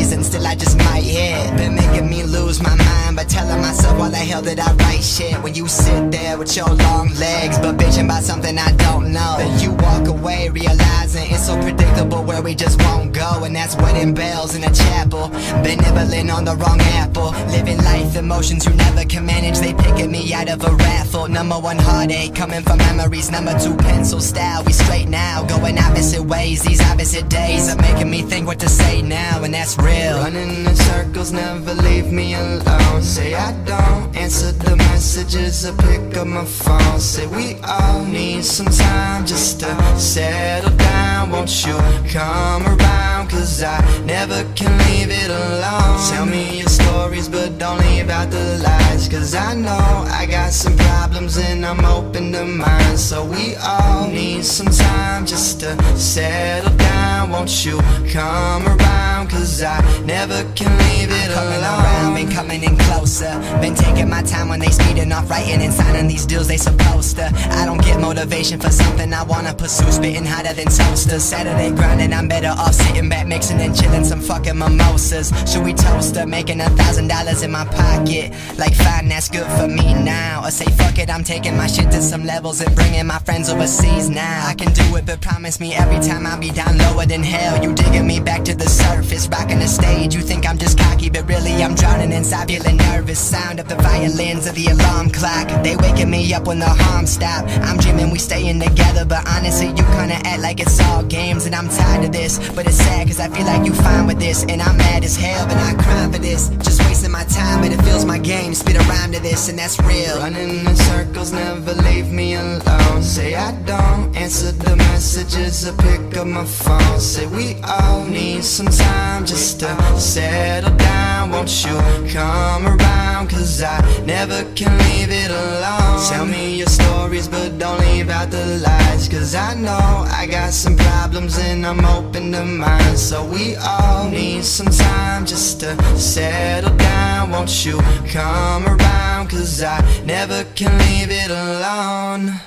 days, and still I just might hit. Been making me lose my mind, but telling myself why the hell did I write shit? When you sit there with your long legs, but bitching about something I don't know. Then you walk away realizing it's so predictable where we just won't go. And that's wedding bells in a chapel, been nibbling on the wrong apple. Living life emotions you never can manage, they picking me out of a raffle. Number one heartache coming from memories, number two pencil style. We straight now, going opposite ways. These opposite days are making me think what to say now, and that's real. Running in circles, never leave me alone. Say I don't answer the messages or pick up my phone. Say we all need some time just to settle down. Won't you come around, cause I never can leave it alone. Tell me your stories but don't leave out the lies, cause I know I got some problems and I'm open to mine. So we all need some time just to settle down. Won't you come around, cause I never can leave it alone. Been coming in closer, been taking my time when they speeding off, writing and signing these deals they supposed to. I don't get motivation for something I wanna pursue, spitting hotter than toasters. Saturday grinding, I'm better off sitting back, mixing and chilling some fucking mimosas. Should we toast her, making $1,000 in my pocket? Like fine, that's good for me now. Or say fuck it, I'm taking my shit to some levels and bringing my friends overseas now. I can do it, but promise me every time I'll be down lower than hell. You digging me back to the surface, rocking the stage. You think I'm just cocky, but really I'm drowning inside, feeling nervous. Sound of the violins of the alarm clock, they waking me up when the harm stop. I'm dreaming we staying together, but honestly you kinda act like it's all games. And I'm tired of this, but it's sad cause I feel like you fine with this. And I'm mad as hell, but I cry for this. Just wasting my time, but it feels my game. Spit a rhyme to this, and that's real. Running in circles, never leave me alone. Say I don't answer the messages or pick up my phone. Say we all need some time just to settle down. Won't you come around, cause I never can leave it alone. Tell me your stories but don't leave out the lies, cause I know I got some problems and I'm open to mine. So we all need some time just to settle down. Won't you come around, cause I never can leave it alone.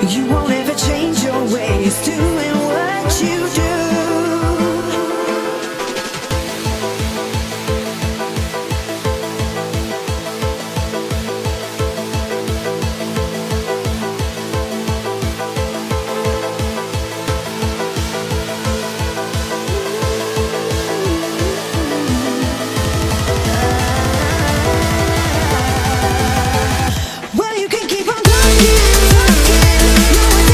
You won't ever change your ways, doing what you do. Well, you can keep on talking, talking. No one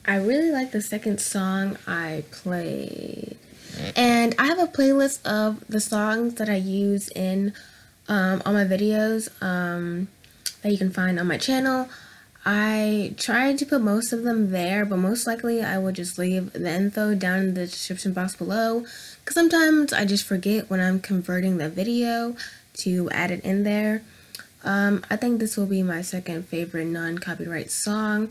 I really like the second song I played. And I have a playlist of the songs that I use in all my videos that you can find on my channel. I tried to put most of them there, but most likely I will just leave the info down in the description box below, because sometimes I just forget when I'm converting the video to add it in there. I think this will be my second favorite non-copyright song.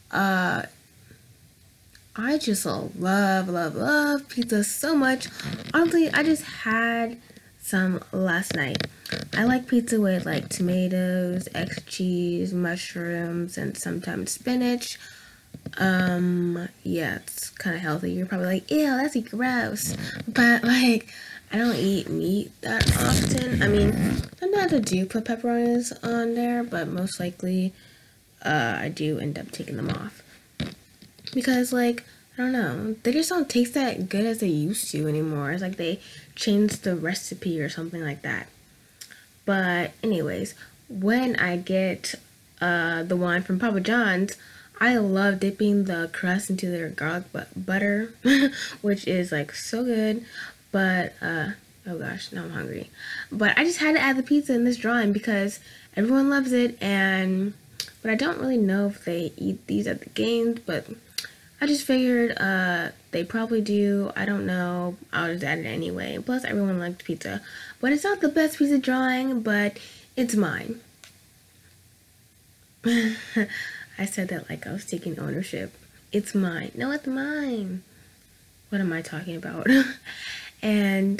I just love pizza so much. Honestly, I just had some last night. I like pizza with like tomatoes, extra cheese, mushrooms, and sometimes spinach. Yeah, it's kind of healthy. You're probably like, ew, that's gross. But like, I don't eat meat that often. I mean, sometimes I do put pepperonis on there, but most likely, I do end up taking them off. Because, like, I don't know, they just don't taste that good as they used to anymore. It's like they changed the recipe or something like that. But anyways, when I get the one from Papa John's, I love dipping the crust into their garlic butter, which is like so good. But, oh gosh, now I'm hungry. But I just had to add the pizza in this drawing because everyone loves it, but I don't really know if they eat these at the games, but I just figured they probably do. I don't know. I'll just add it anyway. Plus, everyone liked pizza. But it's not the best pizza drawing, but it's mine. I said that like I was taking ownership. It's mine. No, it's mine. What am I talking about? And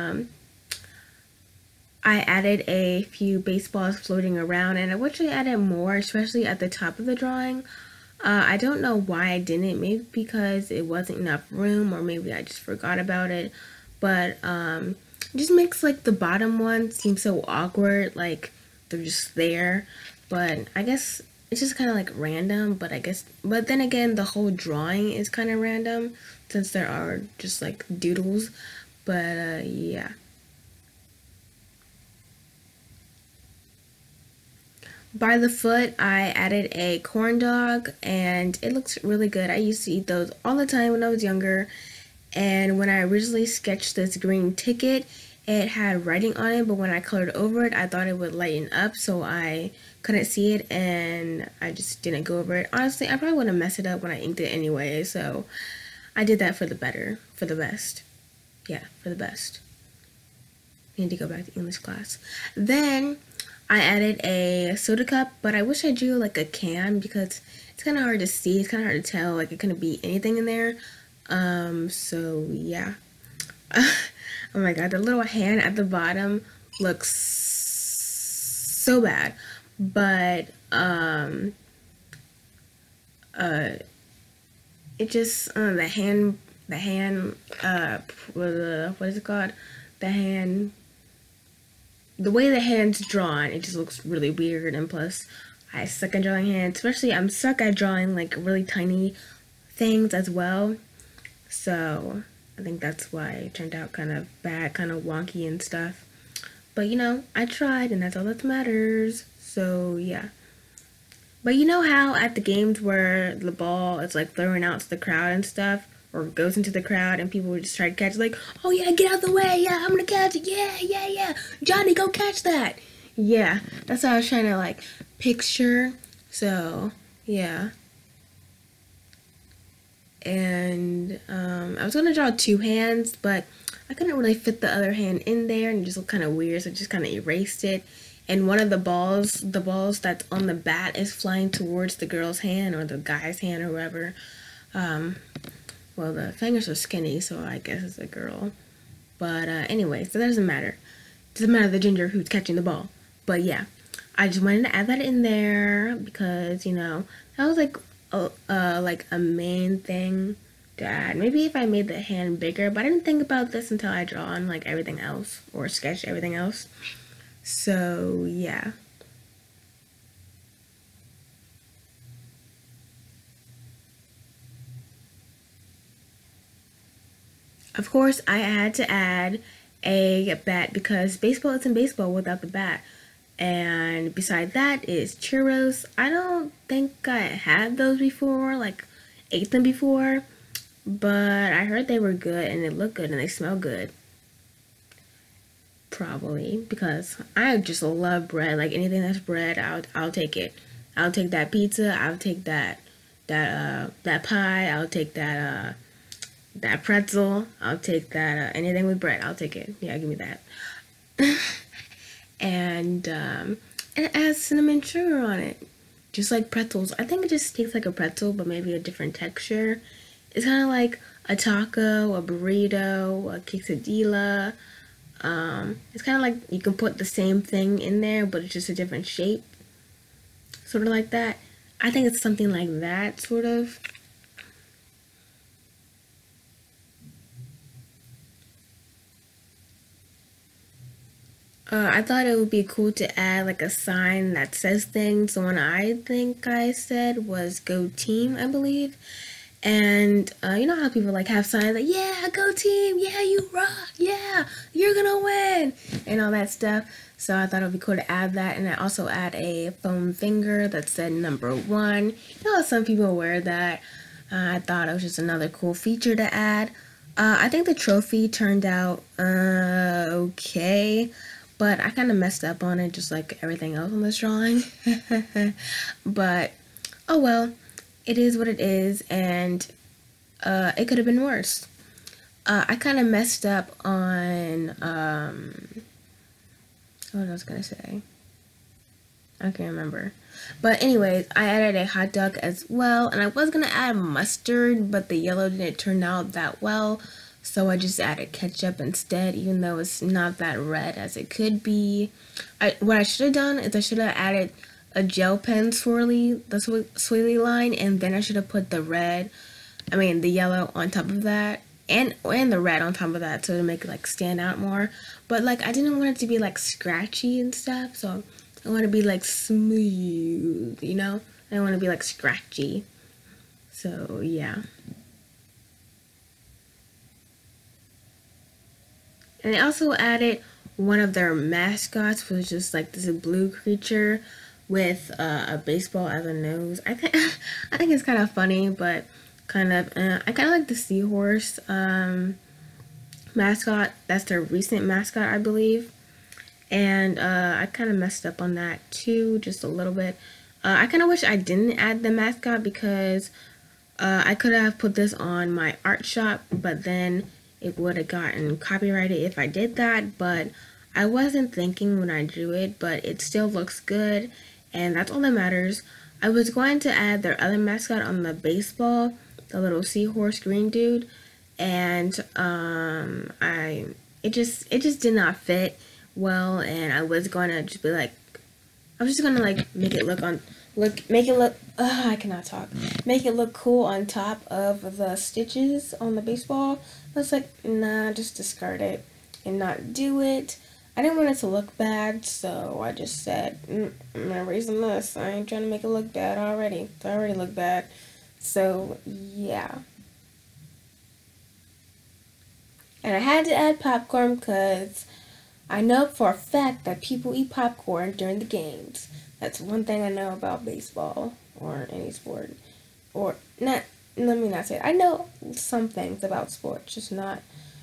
I added a few baseballs floating around, and I wish I added more, especially at the top of the drawing. I don't know why I didn't, maybe because it wasn't enough room, or maybe I just forgot about it, but it just makes like the bottom one seem so awkward, like they're just there. But I guess it's just kind of like random, but then again, the whole drawing is kind of random since there are just like doodles. But yeah. By the foot, I added a corn dog, and it looks really good. I used to eat those all the time when I was younger, and when I originally sketched this green ticket, it had writing on it, but when I colored over it, I thought it would lighten up, so I couldn't see it, and I just didn't go over it. Honestly, I probably would have messed it up when I inked it anyway, so I did that for the best. Yeah, for the best. I need to go back to English class. Then I added a soda cup, but I wish I drew like a can because it's kind of hard to see. It's kind of hard to tell. Like it couldn't be anything in there. So yeah. Oh my god, the little hand at the bottom looks so bad. But it just the hand what is it called? The way the hand's drawn, it just looks really weird, and plus, I suck at drawing hands. Especially, I'm stuck at drawing, like, really tiny things as well. So, I think that's why it turned out kind of bad, kind of wonky and stuff. But, you know, I tried, and that's all that matters. So, yeah. But you know how at the games where the ball is, like, thrown out to the crowd and stuff? Or goes into the crowd and people would just try to catch it, like, oh yeah, get out of the way, yeah, I'm gonna catch it, yeah, Johnny, go catch that. Yeah, that's what I was trying to like picture. So yeah, and I was gonna draw two hands, but I couldn't really fit the other hand in there, and it just looked kind of weird, so I just kind of erased it. And one of the balls that's on the bat is flying towards the girl's hand or the guy's hand or whatever. Well, the fingers are skinny, so I guess it's a girl. But anyway, so that doesn't matter. It doesn't matter the gender who's catching the ball. But yeah, I just wanted to add that in there because, you know, that was like a main thing to add. Maybe if I made the hand bigger, but I didn't think about this until I draw on like everything else or sketch everything else. So yeah. Of course, I had to add a bat because baseball isn't baseball without the bat. And beside that is churros. I don't think I had those before, like ate them before, but I heard they were good and they look good and they smell good. Probably because I just love bread. Like anything that's bread, I'll take it. I'll take that pizza. I'll take that pie. I'll take that pretzel. I'll take that anything with bread. I'll take it. Yeah, give me that. And it has cinnamon sugar on it, just like pretzels. I think it just tastes like a pretzel, but maybe a different texture. It's kind of like a taco, a burrito, a quesadilla. It's kind of like you can put the same thing in there, but it's just a different shape. Sort of like that. I think it's something like that, sort of. I thought it would be cool to add like a sign that says things. The one I think I said was "Go Team," I believe. And you know how people like have signs like, "Yeah, go team, yeah, you rock, yeah, you're gonna win," and all that stuff. So I thought it would be cool to add that, and I also add a foam finger that said #1. You know how some people wear that. I thought it was just another cool feature to add. I think the trophy turned out okay, but I kind of messed up on it, just like everything else on this drawing. But oh well. It is what it is, and it could have been worse. I kind of messed up on, what was I gonna say? I can't remember. But anyways, I added a hot dog as well, and I was gonna add mustard, but the yellow didn't turn out that well, so I just added ketchup instead, even though it's not that red as it could be. What I should have done is I should have added a gel pen swirly, the swirly line, and then I should have put the yellow on top of that, and the red on top of that, so to make it like stand out more. But like I didn't want it to be like scratchy and stuff, so I want to be like smooth, you know? I don't want to be like scratchy. So yeah. And I also added one of their mascots, which was just like this blue creature with a baseball as a nose. I think it's kind of funny, but kind of I kind of like the seahorse mascot. That's their recent mascot, I believe. And I kind of messed up on that too, just a little bit. I kind of wish I didn't add the mascot because I could have put this on my art shop, but then it would have gotten copyrighted if I did that. But I wasn't thinking when I drew it, but it still looks good, and that's all that matters. I was going to add their other mascot on the baseball, the little seahorse green dude, and it just did not fit well, and I was gonna just be like, I was just gonna like make it look I cannot talk. Make it look cool on top of the stitches on the baseball. I was like, nah, just discard it and not do it. I didn't want it to look bad, so I just said, I'm not erasing this. I ain't trying to make it look bad already. It already looked bad. So, yeah. And I had to add popcorn because I know for a fact that people eat popcorn during the games. That's one thing I know about baseball or any sport. Or, not, let me not say it. I know some things about sports, just not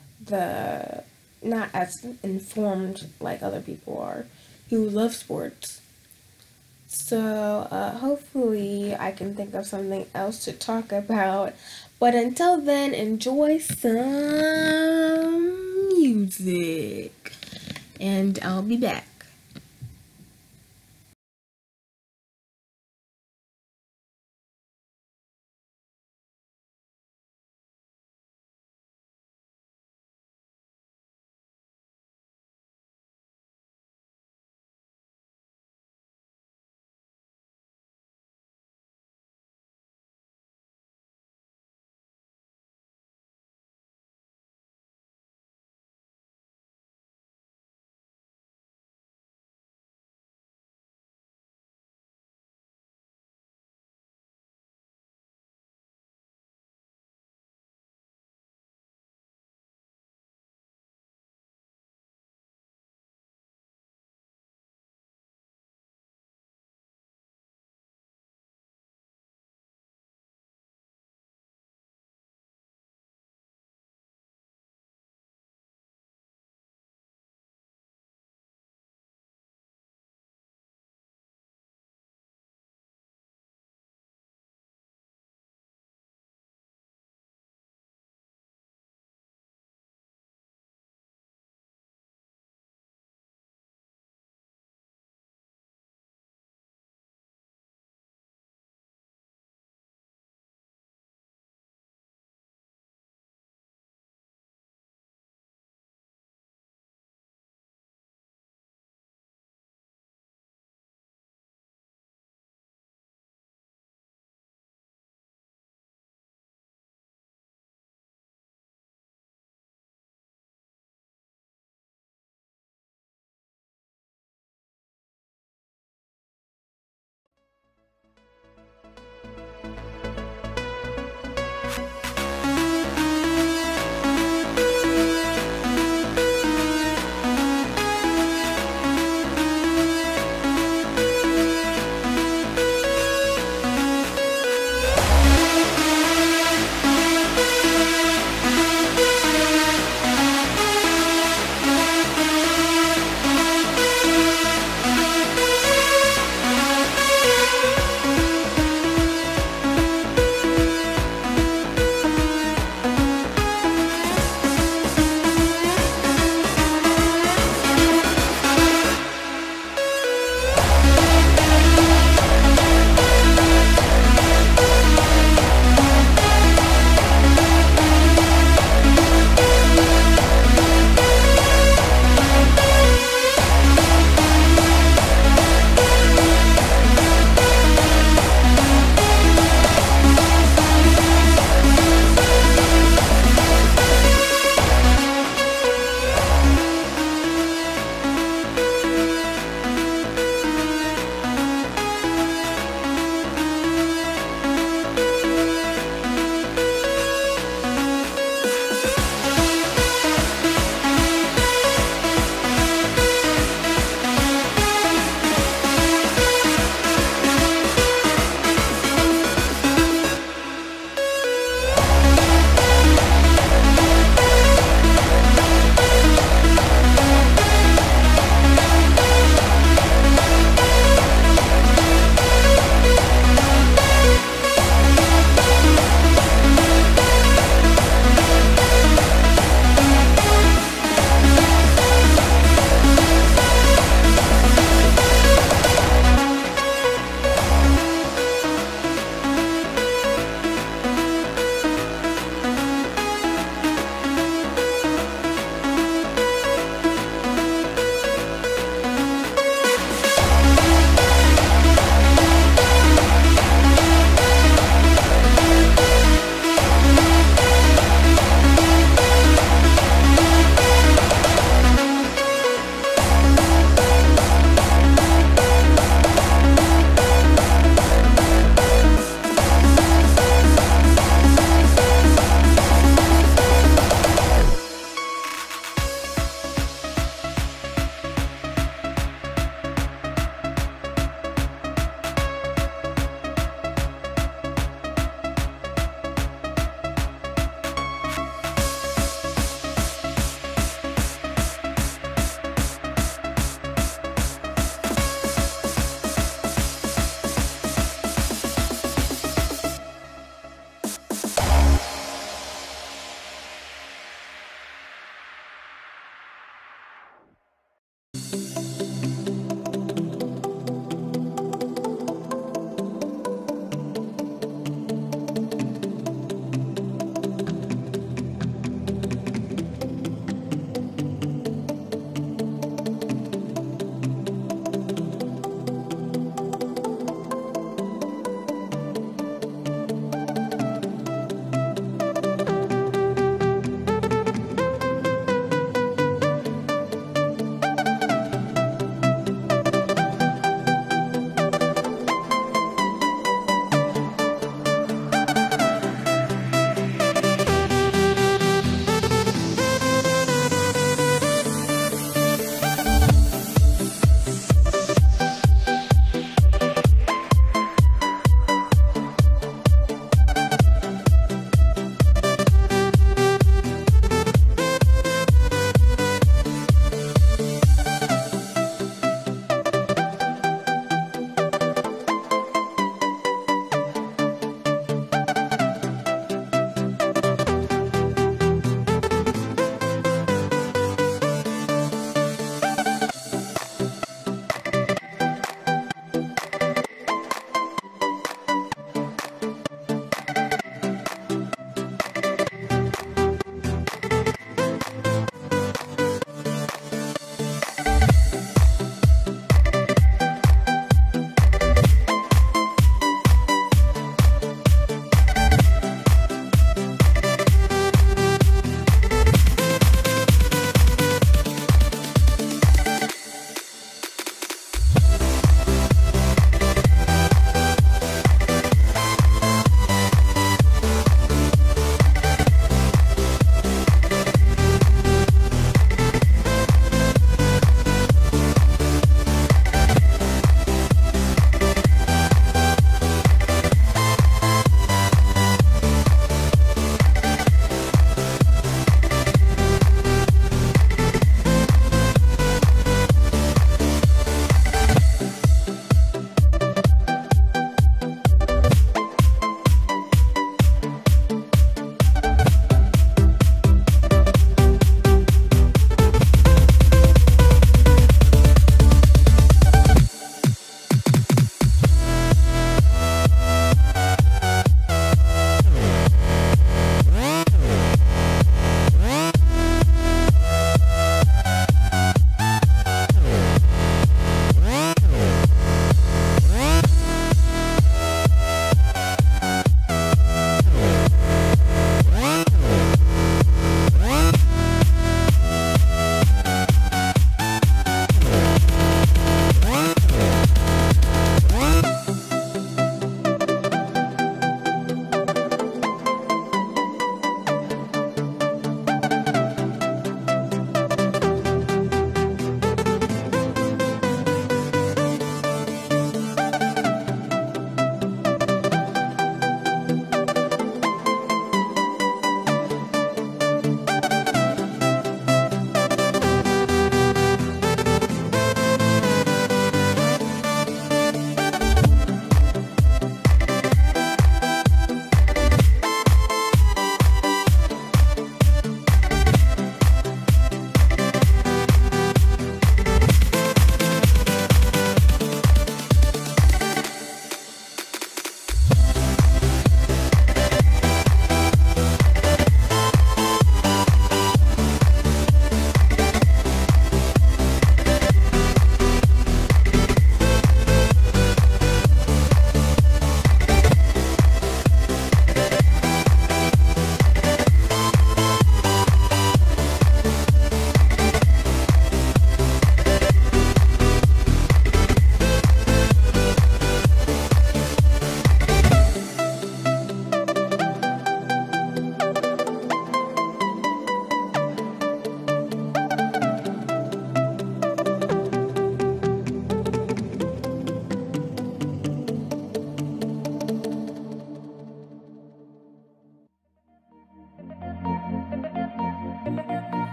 as informed like other people are who love sports. So hopefully I can think of something else to talk about. But until then, enjoy some music. And I'll be back.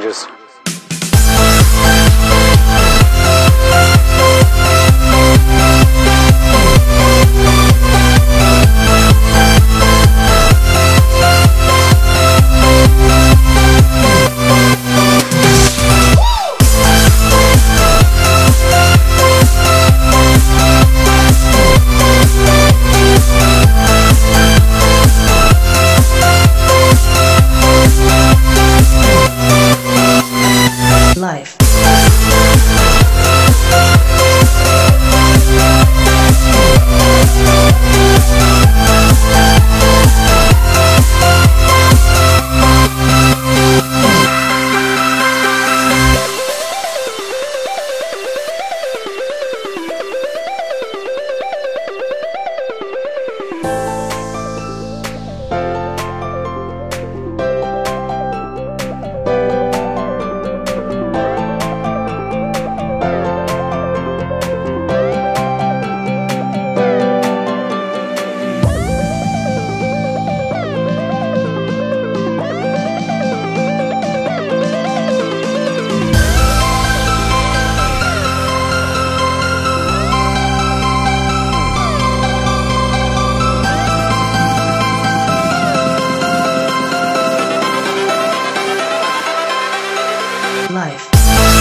messages. Life. Life.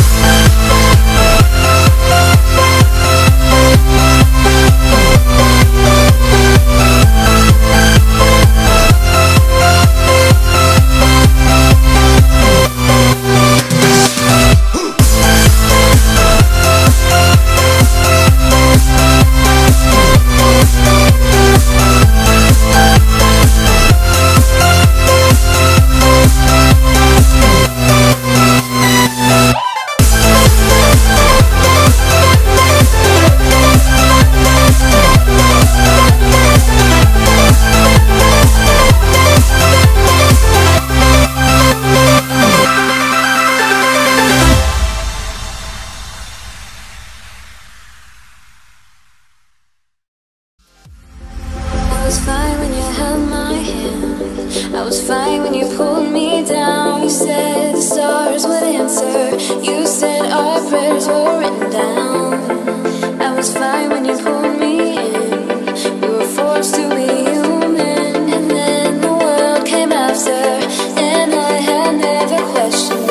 I was fine when you held my hand. I was fine when you pulled me down. You said the stars would answer. You said our prayers were written down. I was fine when you pulled me in. We were forced to be human, and then the world came after, and I had never questioned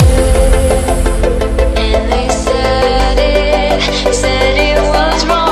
it. And they said it was wrong.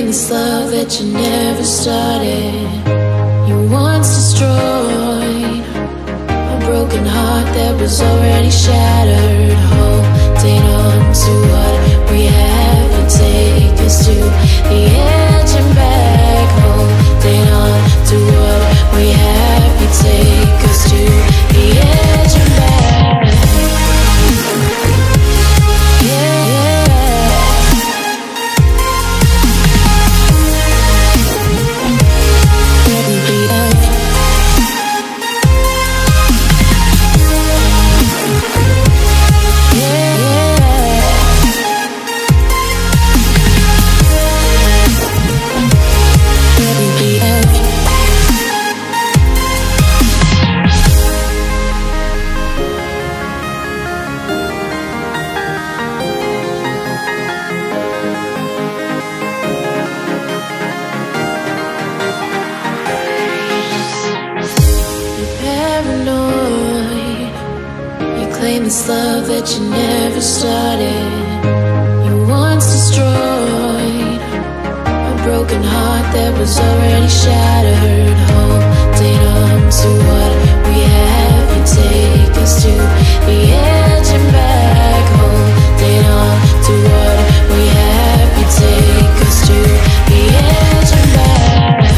this love that you never started. You once destroyed a broken heart that was already shattered. Holding on to what we have, you take us to the edge and back. Holding on to what we have, you take us to the edge and back. This love that you never started. You once destroyed a broken heart that was already shattered. Holding on to what we have, you take us to the edge and back. Holding on to what we have, you take us to the edge and back.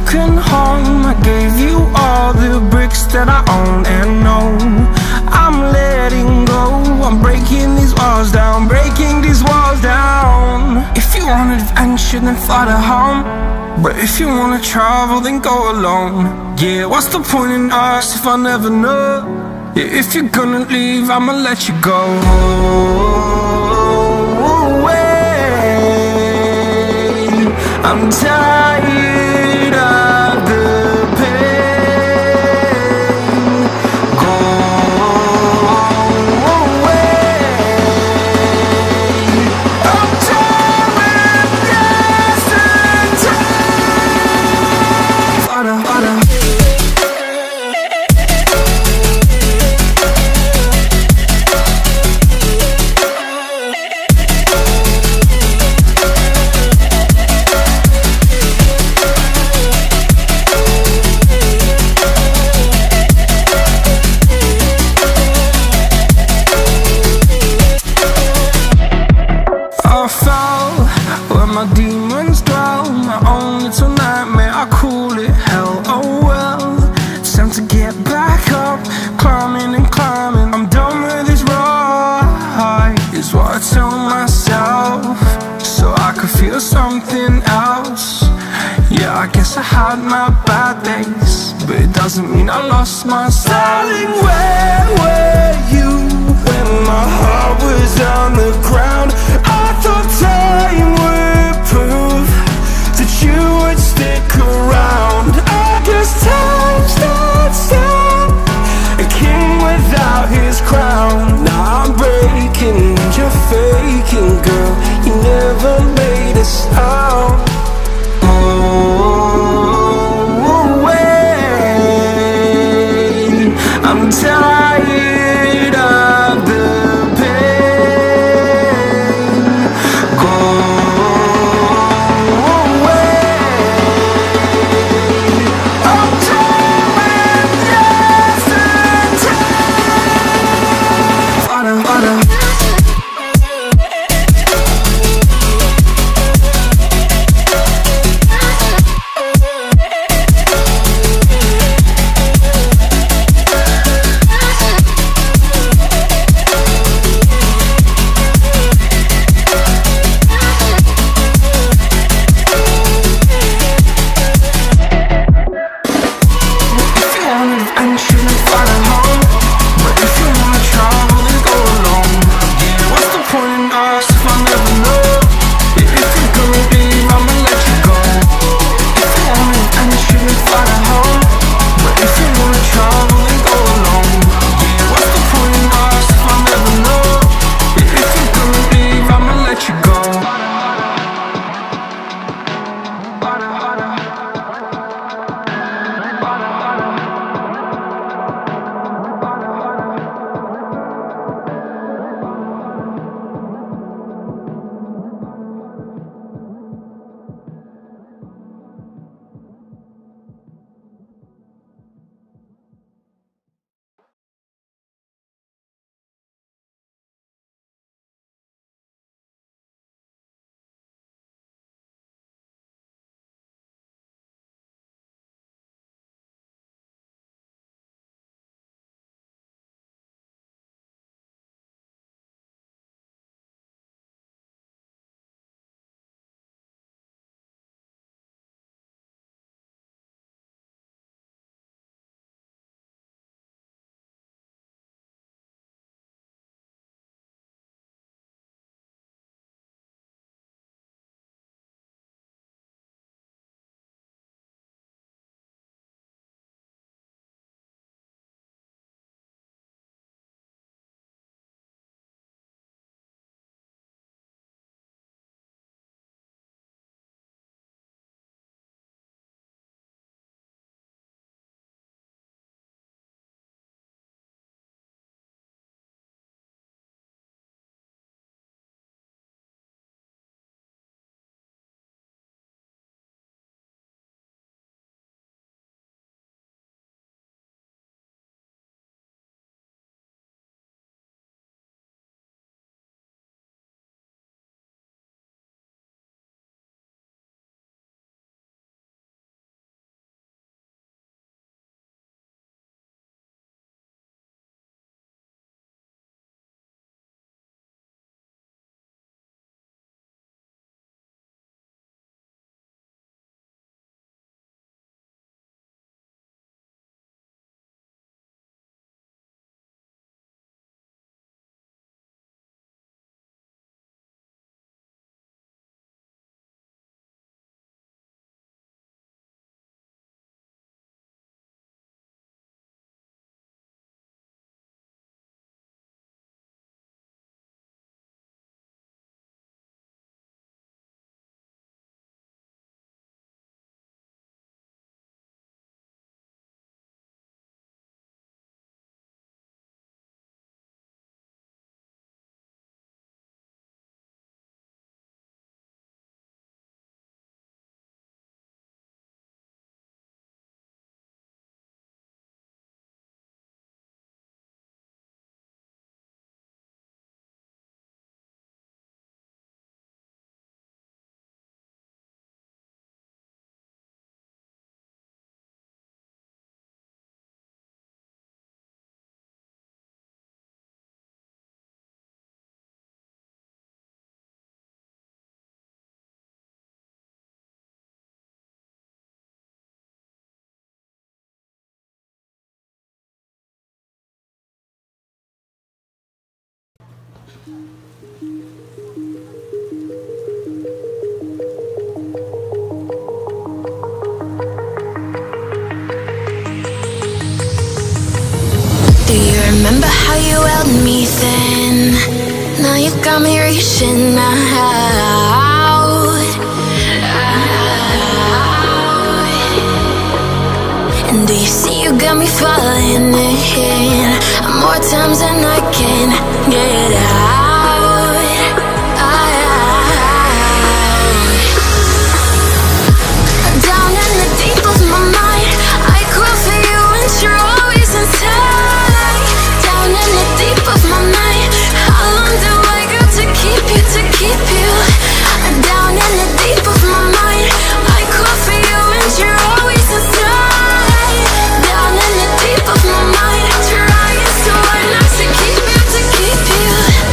broken home. I gave you all the bricks that I own and know. I'm letting go, I'm breaking these walls down, breaking these walls down. If you want adventure, then fly to home. But if you wanna travel, then go alone. Yeah, what's the point in us if I never know? Yeah, if you're gonna leave, I'ma let you go. I'm tired of the pain. Go away. I'm tired of yesterday. Father, Father. My demons dwell, my own little nightmare, I call it hell. Oh well, it's time to get back up, climbing and climbing. I'm done with this ride, is what I tell myself, so I could feel something else. Yeah, I guess I had my bad days, but it doesn't mean I lost my style. Darling, where were you when my heart was on the ground? I thought time would prove that you would stick around. I guess time stands still, a king without his crown. Now I'm breaking and you're faking, girl. You never made a sound. Oh, wait, I'm tired of the pain. Go away. I'm tired of yesterday. Father, Father. Do you remember how you held me then? Now you got me reaching out. And do you see you got me falling in more times than I can get out. Down in the deep of my mind, I crawl for you and you're always inside. Down in the deep of my mind, how long do I got to keep you, to keep you? Down in the deep of my mind, I crawl for you and you're always inside. Down in the deep of my mind, trying so hard not to keep you, to keep you.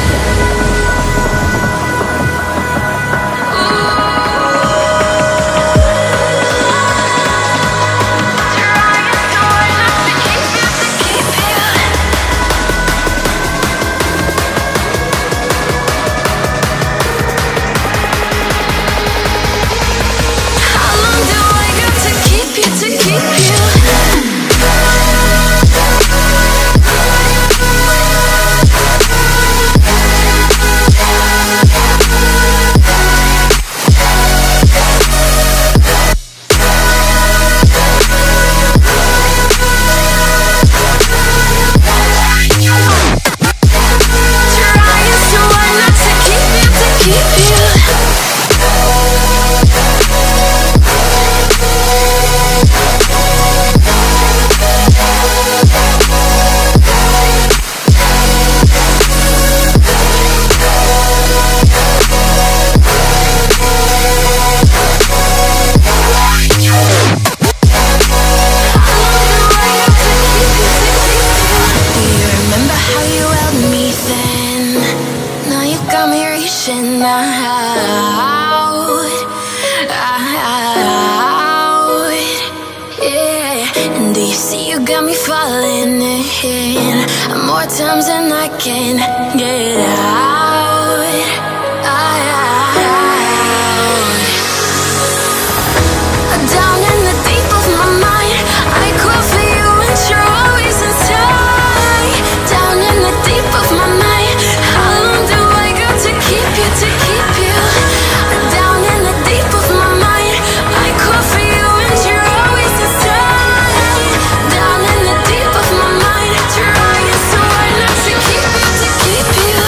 More times than I can get out. Down in the deep of my mind, I crawl for you and you're always inside. Down in the deep of my mind, how long do I got to keep you, to keep you? Down in the deep of my mind, I crawl for you and you're always inside. Down in the deep of my mind, trying so hard not to keep you, to keep you.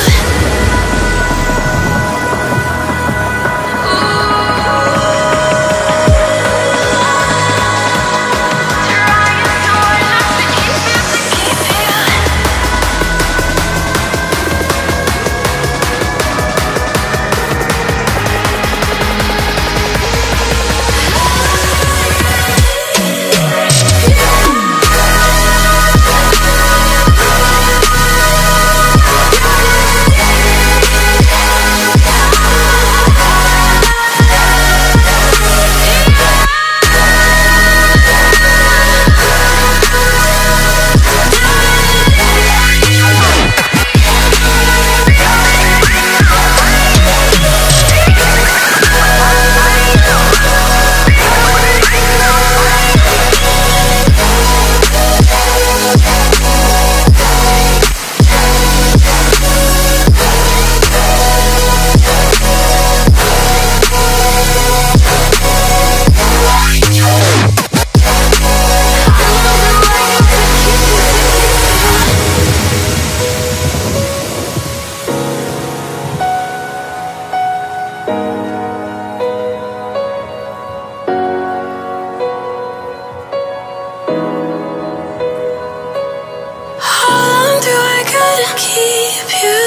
Keep you.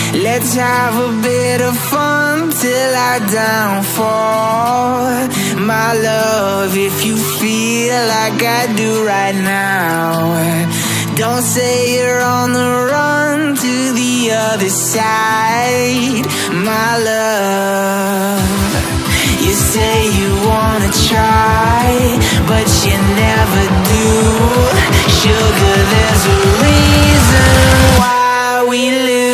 Let's have a bit of fun till our downfall. My love, if you feel like I do right now, don't say you're on the run to the other side. My love, you say you wanna try, but you never do. Sugar, there's a reason why we lose.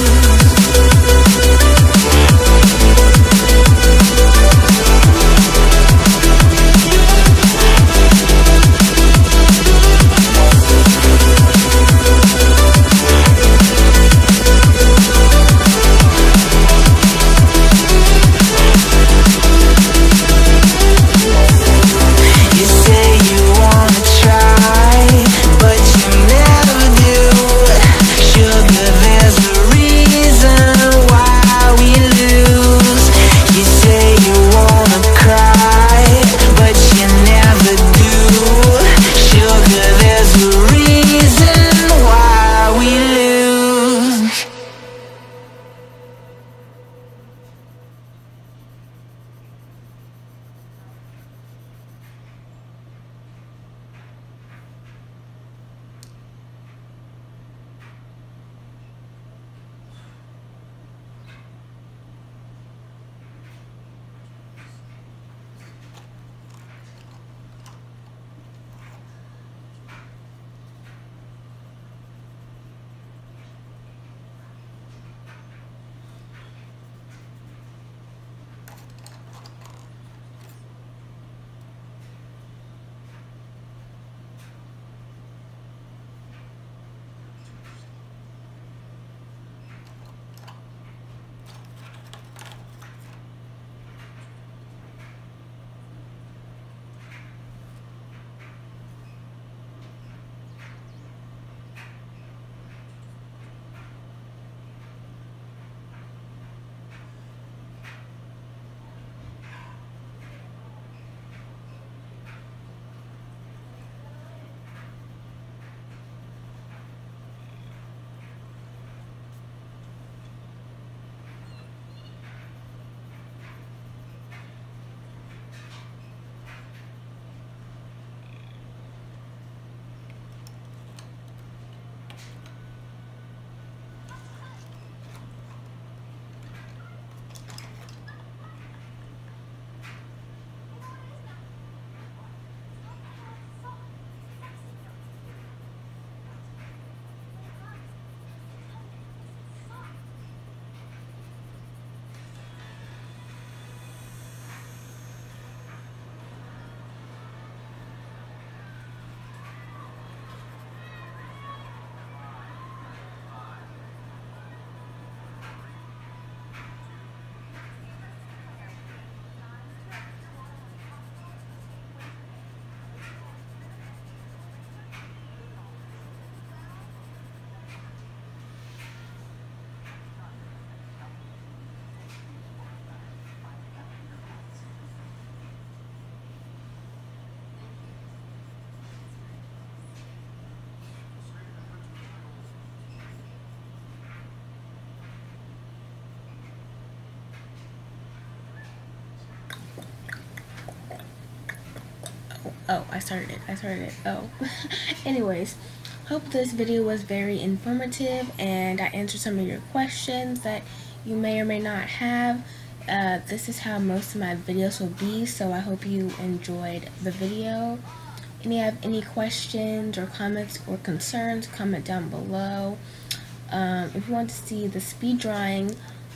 Oh, I started it. Oh. Anyways, hope this video was very informative and I answered some of your questions that you may or may not have. This is how most of my videos will be, so I hope you enjoyed the video. If you have any questions or comments or concerns, comment down below. If you want to see the speed drawing,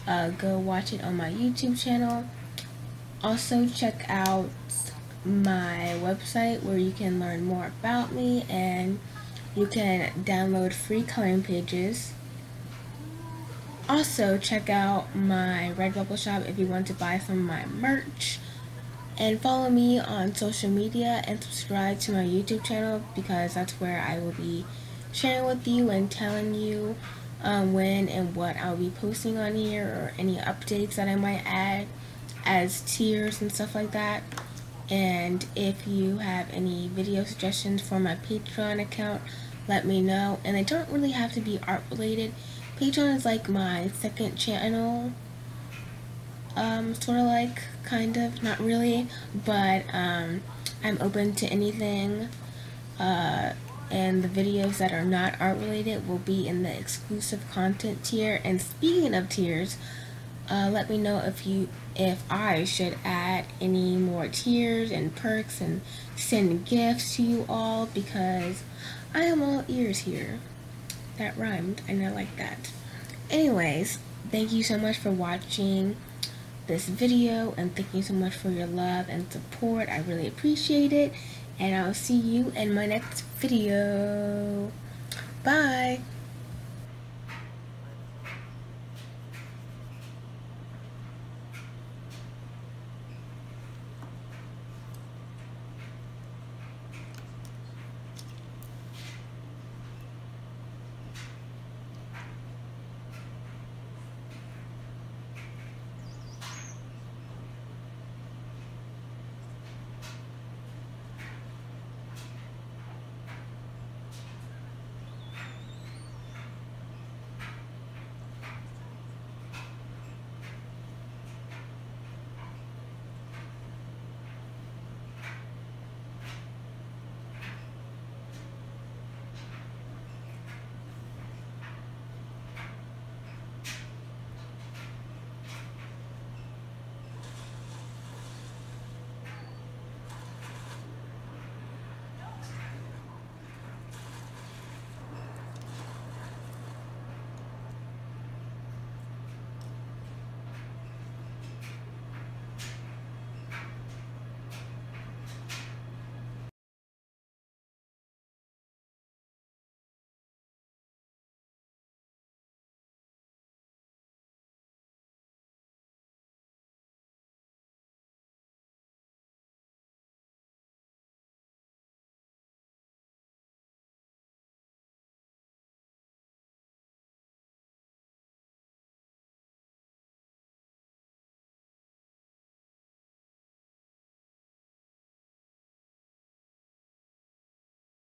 go watch it on my YouTube channel. Also check out my website where you can learn more about me and you can download free coloring pages. Also check out my Redbubble shop if you want to buy some of my merch, and follow me on social media and subscribe to my YouTube channel because that's where I will be sharing with you and telling you when and what I'll be posting on here, or any updates that I might add as tiers and stuff like that. And if you have any video suggestions for my Patreon account, let me know. And they don't really have to be art related, Patreon is like my second channel, sort of like, kind of, not really, but I'm open to anything, and the videos that are not art related will be in the exclusive content tier. And speaking of tiers, let me know if I should add any more tiers and perks and send gifts to you all, because I am all ears here. That rhymed, and I like that. Anyways, thank you so much for watching this video, and thank you so much for your love and support. I really appreciate it, and I'll see you in my next video. Bye.